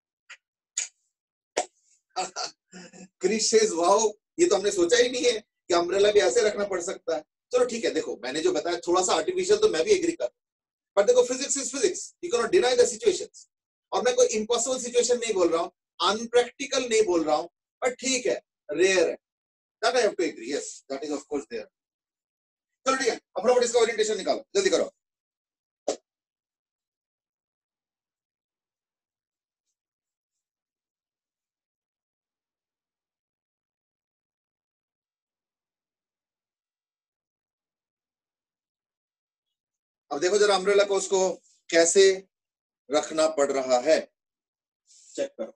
क्रिश सेज वाओ, ये तो हमने सोचा ही नहीं है कि अम्ब्रेला भी ऐसे रखना पड़ सकता है। चलो ठीक है, देखो मैंने जो बताया थोड़ा सा आर्टिफिशियल, तो मैं भी एग्री कर, बट देखो physics is physics, you can not deny the situations. और मैं कोई इम्पॉसिबल सिचुएशन नहीं बोल रहा हूँ, अनप्रैक्टिकल नहीं बोल रहा हूँ, बट ठीक है, रेयर है। That I have to agree. Yes, that is of course there. चलो ठीक है, अब फटाफट इसका ओरिएंटेशन निकालो, जल्दी करो। अब देखो जरा अम्ब्रेला को उसको कैसे रखना पड़ रहा है, चेक करो।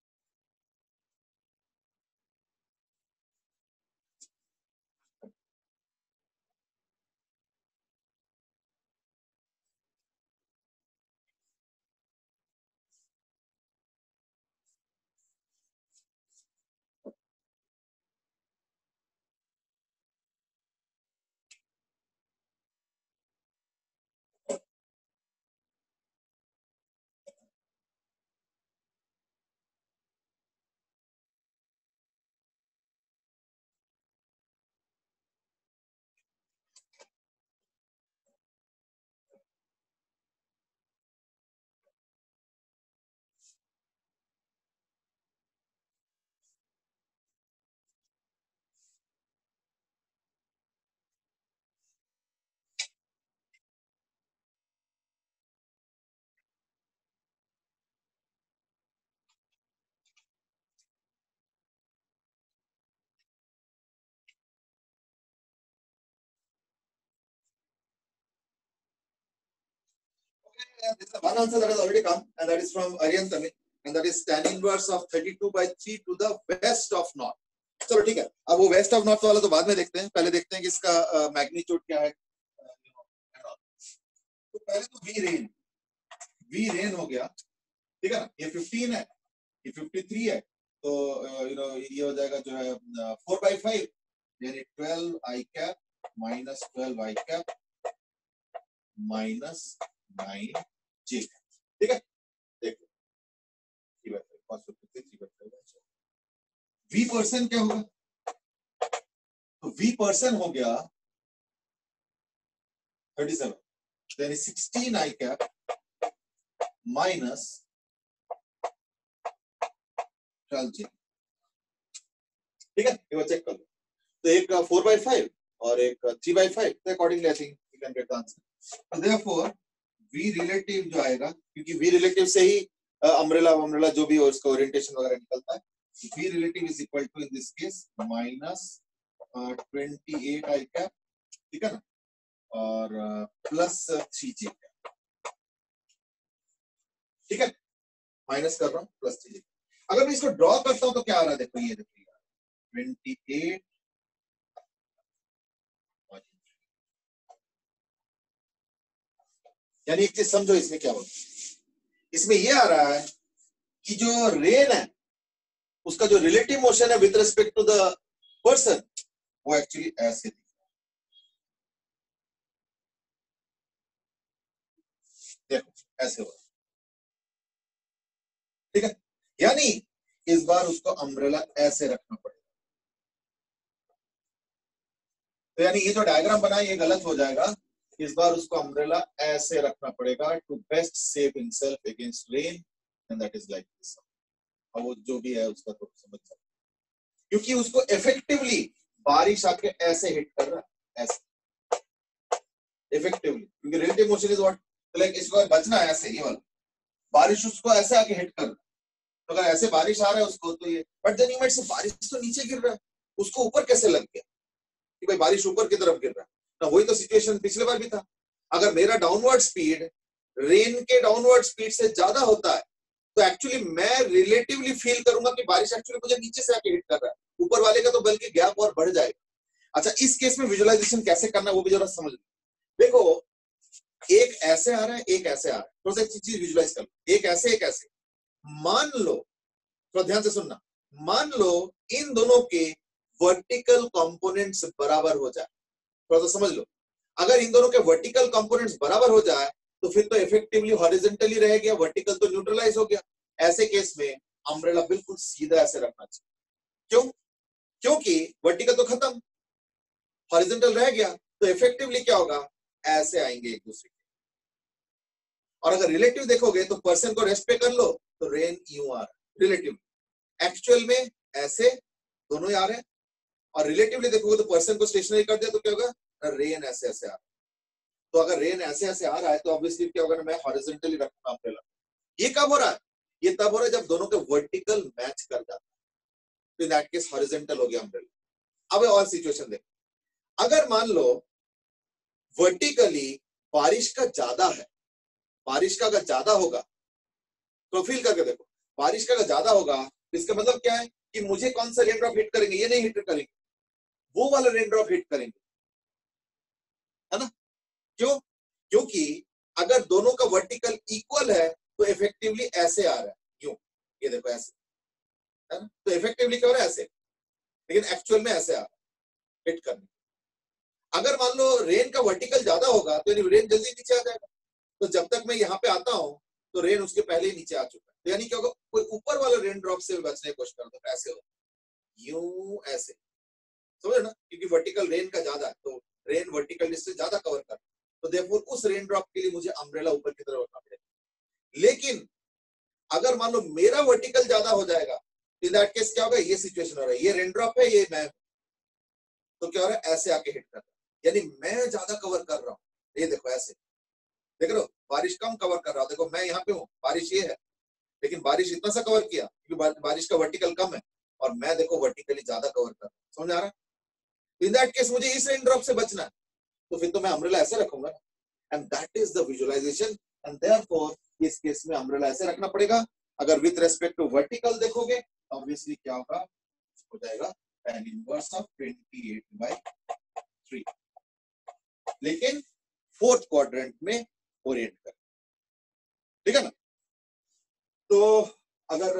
This is one answer that has already come, and that is from Aryan Tamil, and that is tan inverse of thirty-two by three to the west of north. चलो ठीक है, अब वो वेस्ट ऑफ नॉर्थ वाला तो बाद में देखते हैं, पहले देखते हैं कि इसका मैग्नीट्यूड क्या है। तो पहले तो वी रेन, वी रेन हो गया, ठीक है ना, ये पंद्रह है, ये तिरेपन है, तो यू नो ये हो जाएगा जो है फोर बाई फाइव, यानी twelve i cap minus twelve i cap minus nine j, ठीक है। देखो वी परसेंट क्या होगा, तो वी परसेंट हो गया सैंतीस, यानी सोलह i cap minus twelve j, ठीक है। ये चेक कर लो, तो एक फोर बाई फाइव और एक थ्री बाई फाइव, तो accordingly I think you can get the answer. तो देयरफॉर वी रिलेटिव जो आएगा, क्योंकि वी रिलेटिव से ही अम्ब्रेला अम्ब्रेला जो भी हो उसका ओरिएंटेशन वगैरह निकलता है, v relative is equal to in this case minus twenty eight i cap, ठीक है ना, और प्लस थ्री जी, ठीक है, माइनस कर रहा हूँ प्लस थ्री जी। अगर मैं इसको ड्रॉ करता हूं तो क्या आ रहा है, देखो ये देखिए ट्वेंटी एट, यानी एक चीज समझो इसमें क्या होता है, इसमें ये आ रहा है कि जो रेन है उसका जो रिलेटिव मोशन है with respect to the person वो एक्चुअली ऐसे दिख रहा है, देखो ऐसे हो, ठीक है। यानी इस बार उसको अम्ब्रेला ऐसे रखना पड़ेगा, तो यानी ये जो डायग्राम बना है ये गलत हो जाएगा। इस बार उसको अम्ब्रेला ऐसे रखना पड़ेगा to best save himself against rain, and that is like this. और वो जो भी है उसका तो समझ सकते, क्योंकि उसको इफेक्टिवली बारिश आके ऐसे हिट कर रहा है, ऐसे इफेक्टिवली, क्योंकि रिलेटिव मोशन इज व्हाट, तो लाइक इसको बचना है ऐसे, ये वाला बारिश उसको ऐसे आके हिट कर रहा है। तो अगर ऐसे बारिश आ रहा है उसको तो ये, बट देन यू माइट से बारिश तो नीचे गिर रहा है, उसको ऊपर कैसे लग गया कि भाई बारिश ऊपर की तरफ गिर रहा है ना। वही तो सिचुएशन पिछले बार भी था। अगर मेरा डाउनवर्ड स्पीड रेन के डाउनवर्ड स्पीड से ज्यादा होता है तो एक्चुअली मैं रिलेटिवली फील करूंगा कि बारिश एक्चुअली मुझे नीचे से आके हिट कर रहा है, ऊपर वाले का तो बल्कि गैप और बढ़ जाएगा। अच्छा, इस केस में विजुअलाइजेशन कैसे करना है वो भी जरा समझ लो। देखो, एक ऐसे आ रहा है, एक ऐसे आ रहा है, थोड़ा सा चीज विजुअलाइज कर लो, एक ऐसे एक ऐसे। मान लो, थोड़ा ध्यान से सुनना, मान लो इन दोनों के वर्टिकल कंपोनेंट्स बराबर हो जाए, थोड़ा सा समझ लो। अगर इन दोनों के वर्टिकल कंपोनेंट्स बराबर हो जाए तो फिर तो इफेक्टिवली हॉरिजॉन्टली रह गया, वर्टिकल तो न्यूट्रलाइज हो गया। ऐसे केस में अम्ब्रेला बिल्कुल सीधा ऐसे रखना चाहिए। क्यों? क्योंकि वर्टिकल तो खत्म, हॉरिजॉन्टल रह गया, तो इफेक्टिवली क्या होगा, ऐसे आएंगे एक दूसरे के। और अगर रिलेटिव देखोगे तो पर्सन को रेस्ट पे कर लो तो रेन यूं आ रहा है रिलेटिव, एक्चुअल में ऐसे दोनों आ रहे हैं। और रिलेटिवली देखोगे तो पर्सन को स्टेशनरी कर दिया तो क्या होगा, रेन ऐसे ऐसे आ रहा है। तो अगर रेन ऐसे ऐसे आ रहा है तो ऑब्वियसली क्या होगा ना, मैं हॉरिजॉन्टली रखूंगा अम्ब्रेला। ये कब हो रहा है, ये तब हो रहा है जब दोनों के वर्टिकल मैच कर जाता है, तो इन दैट केस हॉरिजॉन्टल हो गया अम्ब्रेला। अब और सिचुएशन देखो, अगर मान लो वर्टिकली बारिश का ज्यादा है, बारिश का अगर ज्यादा होगा तो फील करके देखो, बारिश का अगर ज्यादा होगा इसका मतलब क्या है कि मुझे कौन सा रेन ड्रॉप हिट करेंगे, ये नहीं हिट करेंगे, वो वाला रेन ड्रॉप हिट करेंगे, है ना। क्यों? क्योंकि अगर दोनों का वर्टिकल इक्वल है तो इफेक्टिवली ऐसे आ रहा है, यूं, ये देखो ऐसे, है ना। तो इफेक्टिवली क्या हो रहा है, ऐसे, लेकिन एक्चुअल में ऐसे आ रहा है हिट करने। अगर मान लो रेन का वर्टिकल ज्यादा होगा तो रेन जल्दी नीचे आ जाएगा, तो जब तक मैं यहाँ पे आता हूँ तो रेन उसके पहले ही नीचे आ चुका है। तो यानी क्या होगा, कोई ऊपर वाला रेन ड्रॉप से बचने की कोशिश करता है, ऐसे हो, यूं ऐसे, समझे ना, क्योंकि वर्टिकल रेन का ज्यादा है तो रेन वर्टिकल डिस्टेंस ज्यादा कवर कर, तो देयरफॉर उस रेन ड्रॉप के लिए मुझे अम्ब्रेला ऊपर की तरफ रखना पड़ेगा। लेकिन अगर मान लो मेरा वर्टिकल ज्यादा हो जाएगा, इन दैट केस क्या होगा, ये सिचुएशन हो रहा है, ये रेन ड्रॉप है, ये मैं, तो क्या हो रहा है, ऐसे आके हिट कर रहा है, यानी मैं ज्यादा कवर कर रहा हूँ। ये देखो ऐसे, देख रहे हो, बारिश कम कवर कर रहा हूँ, देखो मैं यहाँ पे हूँ, बारिश ये है, लेकिन बारिश इतना सा कवर किया क्योंकि बारिश का वर्टिकल कम है, और मैं देखो वर्टिकली ज्यादा कवर कर रहा हूँ, समझ आ रहा है। इन दैट केस मुझे इस रेन ड्रॉप से बचना है, तो फिर तो मैं अम्ब्रेला ऐसे रखूंगा, and that is the visualization, and therefore इस केस में अम्ब्रेला ऐसे रखना पड़ेगा। अगर विथ रेस्पेक्ट टू वर्टिकल देखोगे ऑब्वियसली क्या होगा, हो जाएगा tan इनवर्स ऑफ अट्ठाईस बाय थ्री, लेकिन फोर्थ क्वाड्रेंट में ओरिएंट कर, ठीक है ना। तो अगर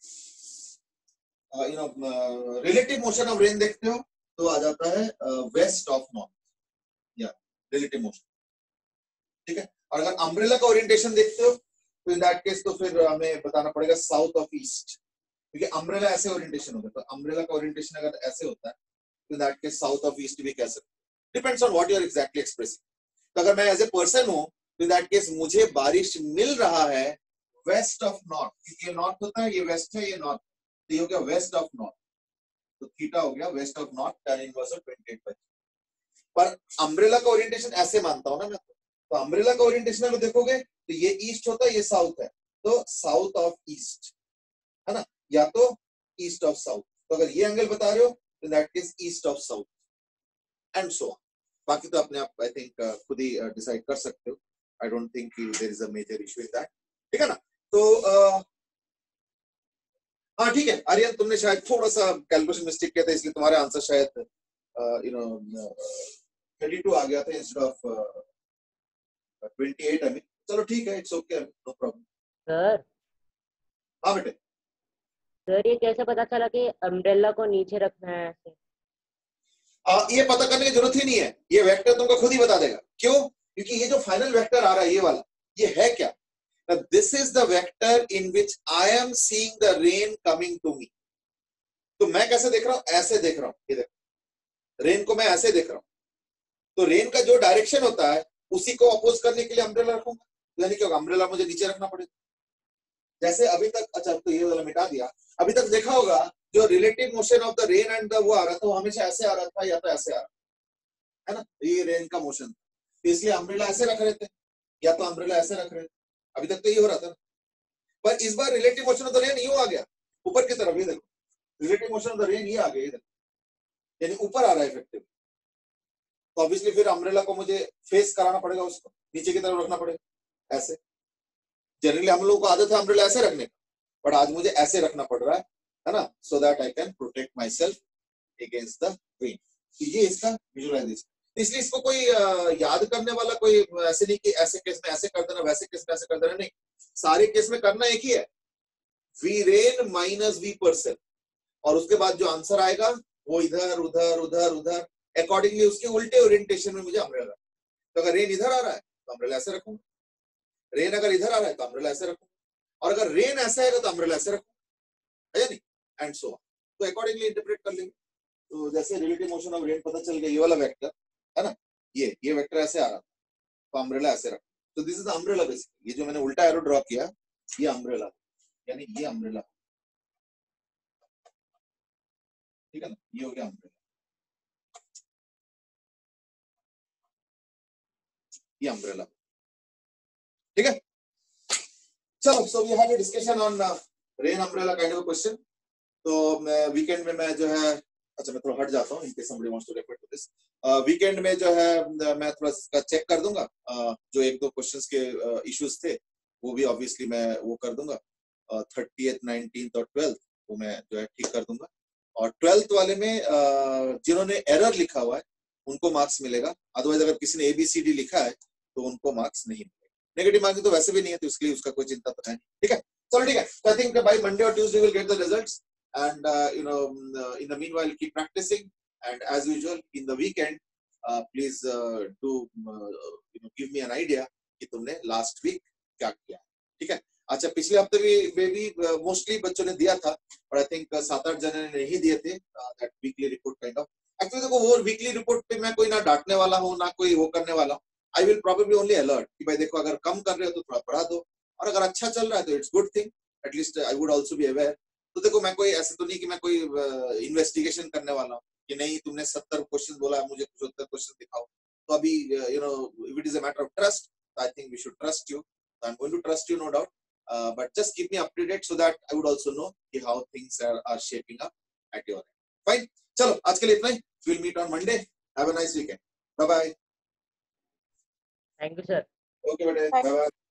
you know relative motion of rain देखते हो तो आ जाता है वेस्ट ऑफ नॉर्थ, या रिलेटिव मोशन, ठीक है। और अगर अम्ब्रेला का ओरिएंटेशन देखते हो तो इन दैट केस तो फिर हमें बताना पड़ेगा साउथ ऑफ ईस्ट, क्योंकि अम्ब्रेला ऐसे ओरिएंटेशन होगा, तो अम्ब्रेला का ओरिएंटेशन अगर ऐसे होता है तो in that case south of east भी कह सकते, depends on what you are exactly expressing. तो अगर मैं एज ए पर्सन हूं तो इन दैट केस मुझे बारिश मिल रहा है वेस्ट ऑफ नॉर्थ, क्योंकि ये नॉर्थ होता है, ये वेस्ट है, ये नॉर्थ, तो ये हो गया वेस्ट ऑफ नॉर्थ, तो थीटा हो गया west of north tan inverse of अट्ठाईस। पर अम्ब्रेला का ओरिएंटेशन ऐसे मानता हूं ना मैं, तो अम्ब्रेला का ओरिएंटेशन अगर देखोगे तो ये ईस्ट होता है, ये साउथ है, तो साउथ ऑफ ईस्ट, है ना, या तो ईस्ट ऑफ साउथ। तो अगर ये एंगल बता रहे हो तो that case east of south and so on. बाकी तो अपने आप आई थिंक खुद ही डिसाइड कर सकते हो, I don't think there is a major issue in that, ठीक है ना। तो uh, हाँ ठीक है आर्यन, तुमने शायद थोड़ा सा कैलकुलेशन मिस्टेक किया था, इसलिए तुम्हारा आंसर शायद यू नो थर्टी टू आ गया था instead of twenty eight. I mean चलो ठीक है, it's okay, no problem. Sir हाँ बेटे, सर ये कैसे पता चला कि अम्ब्रेला को नीचे रखना है ऐसे? आ, ये पता करने की जरूरत ही नहीं है, ये वेक्टर तुमको खुद ही बता देगा। क्यों? क्योंकि ये जो फाइनल वेक्टर आ रहा है ये वाला, ये है क्या? This is the vector in which I am seeing the rain coming to me. तो मैं कैसे देख रहा हूं? ऐसे देख रहा हूं। ये देखो, रेन को मैं ऐसे देख रहा हूं। तो रेन का जो डायरेक्शन होता है उसी को अपोज करने के लिए अम्ब्रेला रखूंगा, यानी कि अम्ब्रेला मुझे नीचे रखना पड़ेगा। जैसे अभी तक, अच्छा तो ये वाला मिटा दिया, अभी तक देखा होगा जो relative motion of the rain and the वो आ रहा था वो हमेशा ऐसे आ रहा था या तो ऐसे आ रहा है ना, ये रेन का मोशन, तो इसलिए अम्ब्रेला ऐसे रख रहे थे या तो अम्ब्रेला ऐसे रख रहे थे। अभी तक तो ये हो रहा था, पर इस बार relative motion of the rain यूं आ गया ऊपर की तरफ। ये देखो, relative motion of the rain ये आ गया, ये देखो, यानी ऊपर आ रहा है इफेक्टिव। तो ऑब्वियसली फिर अम्ब्रेला को मुझे फेस कराना पड़ेगा, उसको नीचे की तरफ रखना पड़ेगा ऐसे। जनरली हम लोगों को आदत है अम्ब्रेला ऐसे रखने का, बट आज मुझे ऐसे रखना पड़ रहा है, है ना, so that I can protect myself against the rain. तो ये इसका विजुअलाइजेशन। इसलिए इसको कोई आ, याद करने वाला कोई ऐसे नहीं कि ऐसे केस में ऐसे कर देना, वैसे केस में ऐसे कर देना, नहीं, सारे केस में करना एक ही है, V rain minus V percent, और उसके बाद जो आंसर आएगा वो इधर उधर उधर उधर अकॉर्डिंगली उसके उल्टे ओरिएंटेशन में मुझे अम्ब्रेला। तो अगर रेन इधर आ रहा है तो अम्ब्रेला ऐसे रखूंगा, रेन अगर इधर आ रहा है तो अम्ब्रेला ऐसे रखूंगा, और अगर रेन ऐसे आएगा तो अम्ब्रेला ऐसे रखूंगा, है नहीं, एंड सो ऑन। तो अकॉर्डिंगली इंटरप्रेट कर लेंगे। तो जैसे रिलेटिव मोशन ऑफ रेन पता चल गया, ये वाला वेक्टर है ना, ये ये वेक्टर ऐसे आ रहा था तो अम्ब्रेला ऐसे रखा। तो this is the umbrella basically. ये जो मैंने उल्टा एरो ड्रॉ किया ये अम्ब्रेला, यानी ये अम्ब्रेला, ठीक है ना, ये हो गया अम्ब्रेला, ये अम्ब्रेला, ठीक है। चलो, so we had a discussion on rain umbrella kind of question. तो मैं वीकेंड में मैं जो है, अच्छा मैं थोड़ा हट जाता हूँ, इनके somebody wants to refer to this, weekend में जो है मैं थोड़ा सा चेक कर दूंगा, uh, जो एक दो क्वेश्चंस के इश्यूज uh, थे वो भी ऑब्वियसली मैं वो कर दूंगा, थर्टीएथ नाइनटीन्थ और ट्वेल्थ वो मैं जो है ठीक कर दूंगा। और ट्वेल्थ वाले में uh, जिन्होंने एरर लिखा हुआ है उनको मार्क्स मिलेगा, अदरवाइज अगर किसी ने एबीसीडी लिखा है तो उनको मार्क्स नहीं मिलेगा। नेगेटिव मार्किंग तो वैसे भी नहीं है, तो इसके लिए उसका कोई चिंता तो है नहीं, ठीक है। चलो ठीक है, so I think by Monday or Tuesday we'll get the results, and uh, you know uh, in the meanwhile keep practicing, and as usual in the weekend uh, please uh, do uh, you know give me an idea कि तुमने last week क्या किया, ठीक है। अच्छा पिछले हफ्ते भी भी मोस्टली बच्चों ने दिया था, और आई थिंक सात आठ जने ने नहीं दिए थे that weekly report kind of. Actually देखो वो वीकली रिपोर्ट पे मैं कोई ना डांटने वाला हूँ ना कोई वो करने वाला हूँ, I will probably only alert कि भाई देखो अगर कम कर रहे हो तो थोड़ा बढ़ा दो, और अगर अच्छा चल रहा है तो it's good thing, at least I would also be aware. तो देखो मैं कोई ऐसे तो नहीं कि मैं कोई इन्वेस्टिगेशन uh, करने वाला हूँ कि नहीं तुमने सत्तर क्वेश्चन बोला है मुझे कुछ सत्तर क्वेश्चन दिखाओ। तो अभी you know if it is a matter of trust, I think we should trust you, I am going to trust you no doubt, but just keep me up to date so that I would also know कि how things are are shaping up at your end. Fine, चलो आज के लिए इतना ही, will meet on Monday, have a nice weekend, bye bye. Thank you sir. Okay बेटे, bye bye.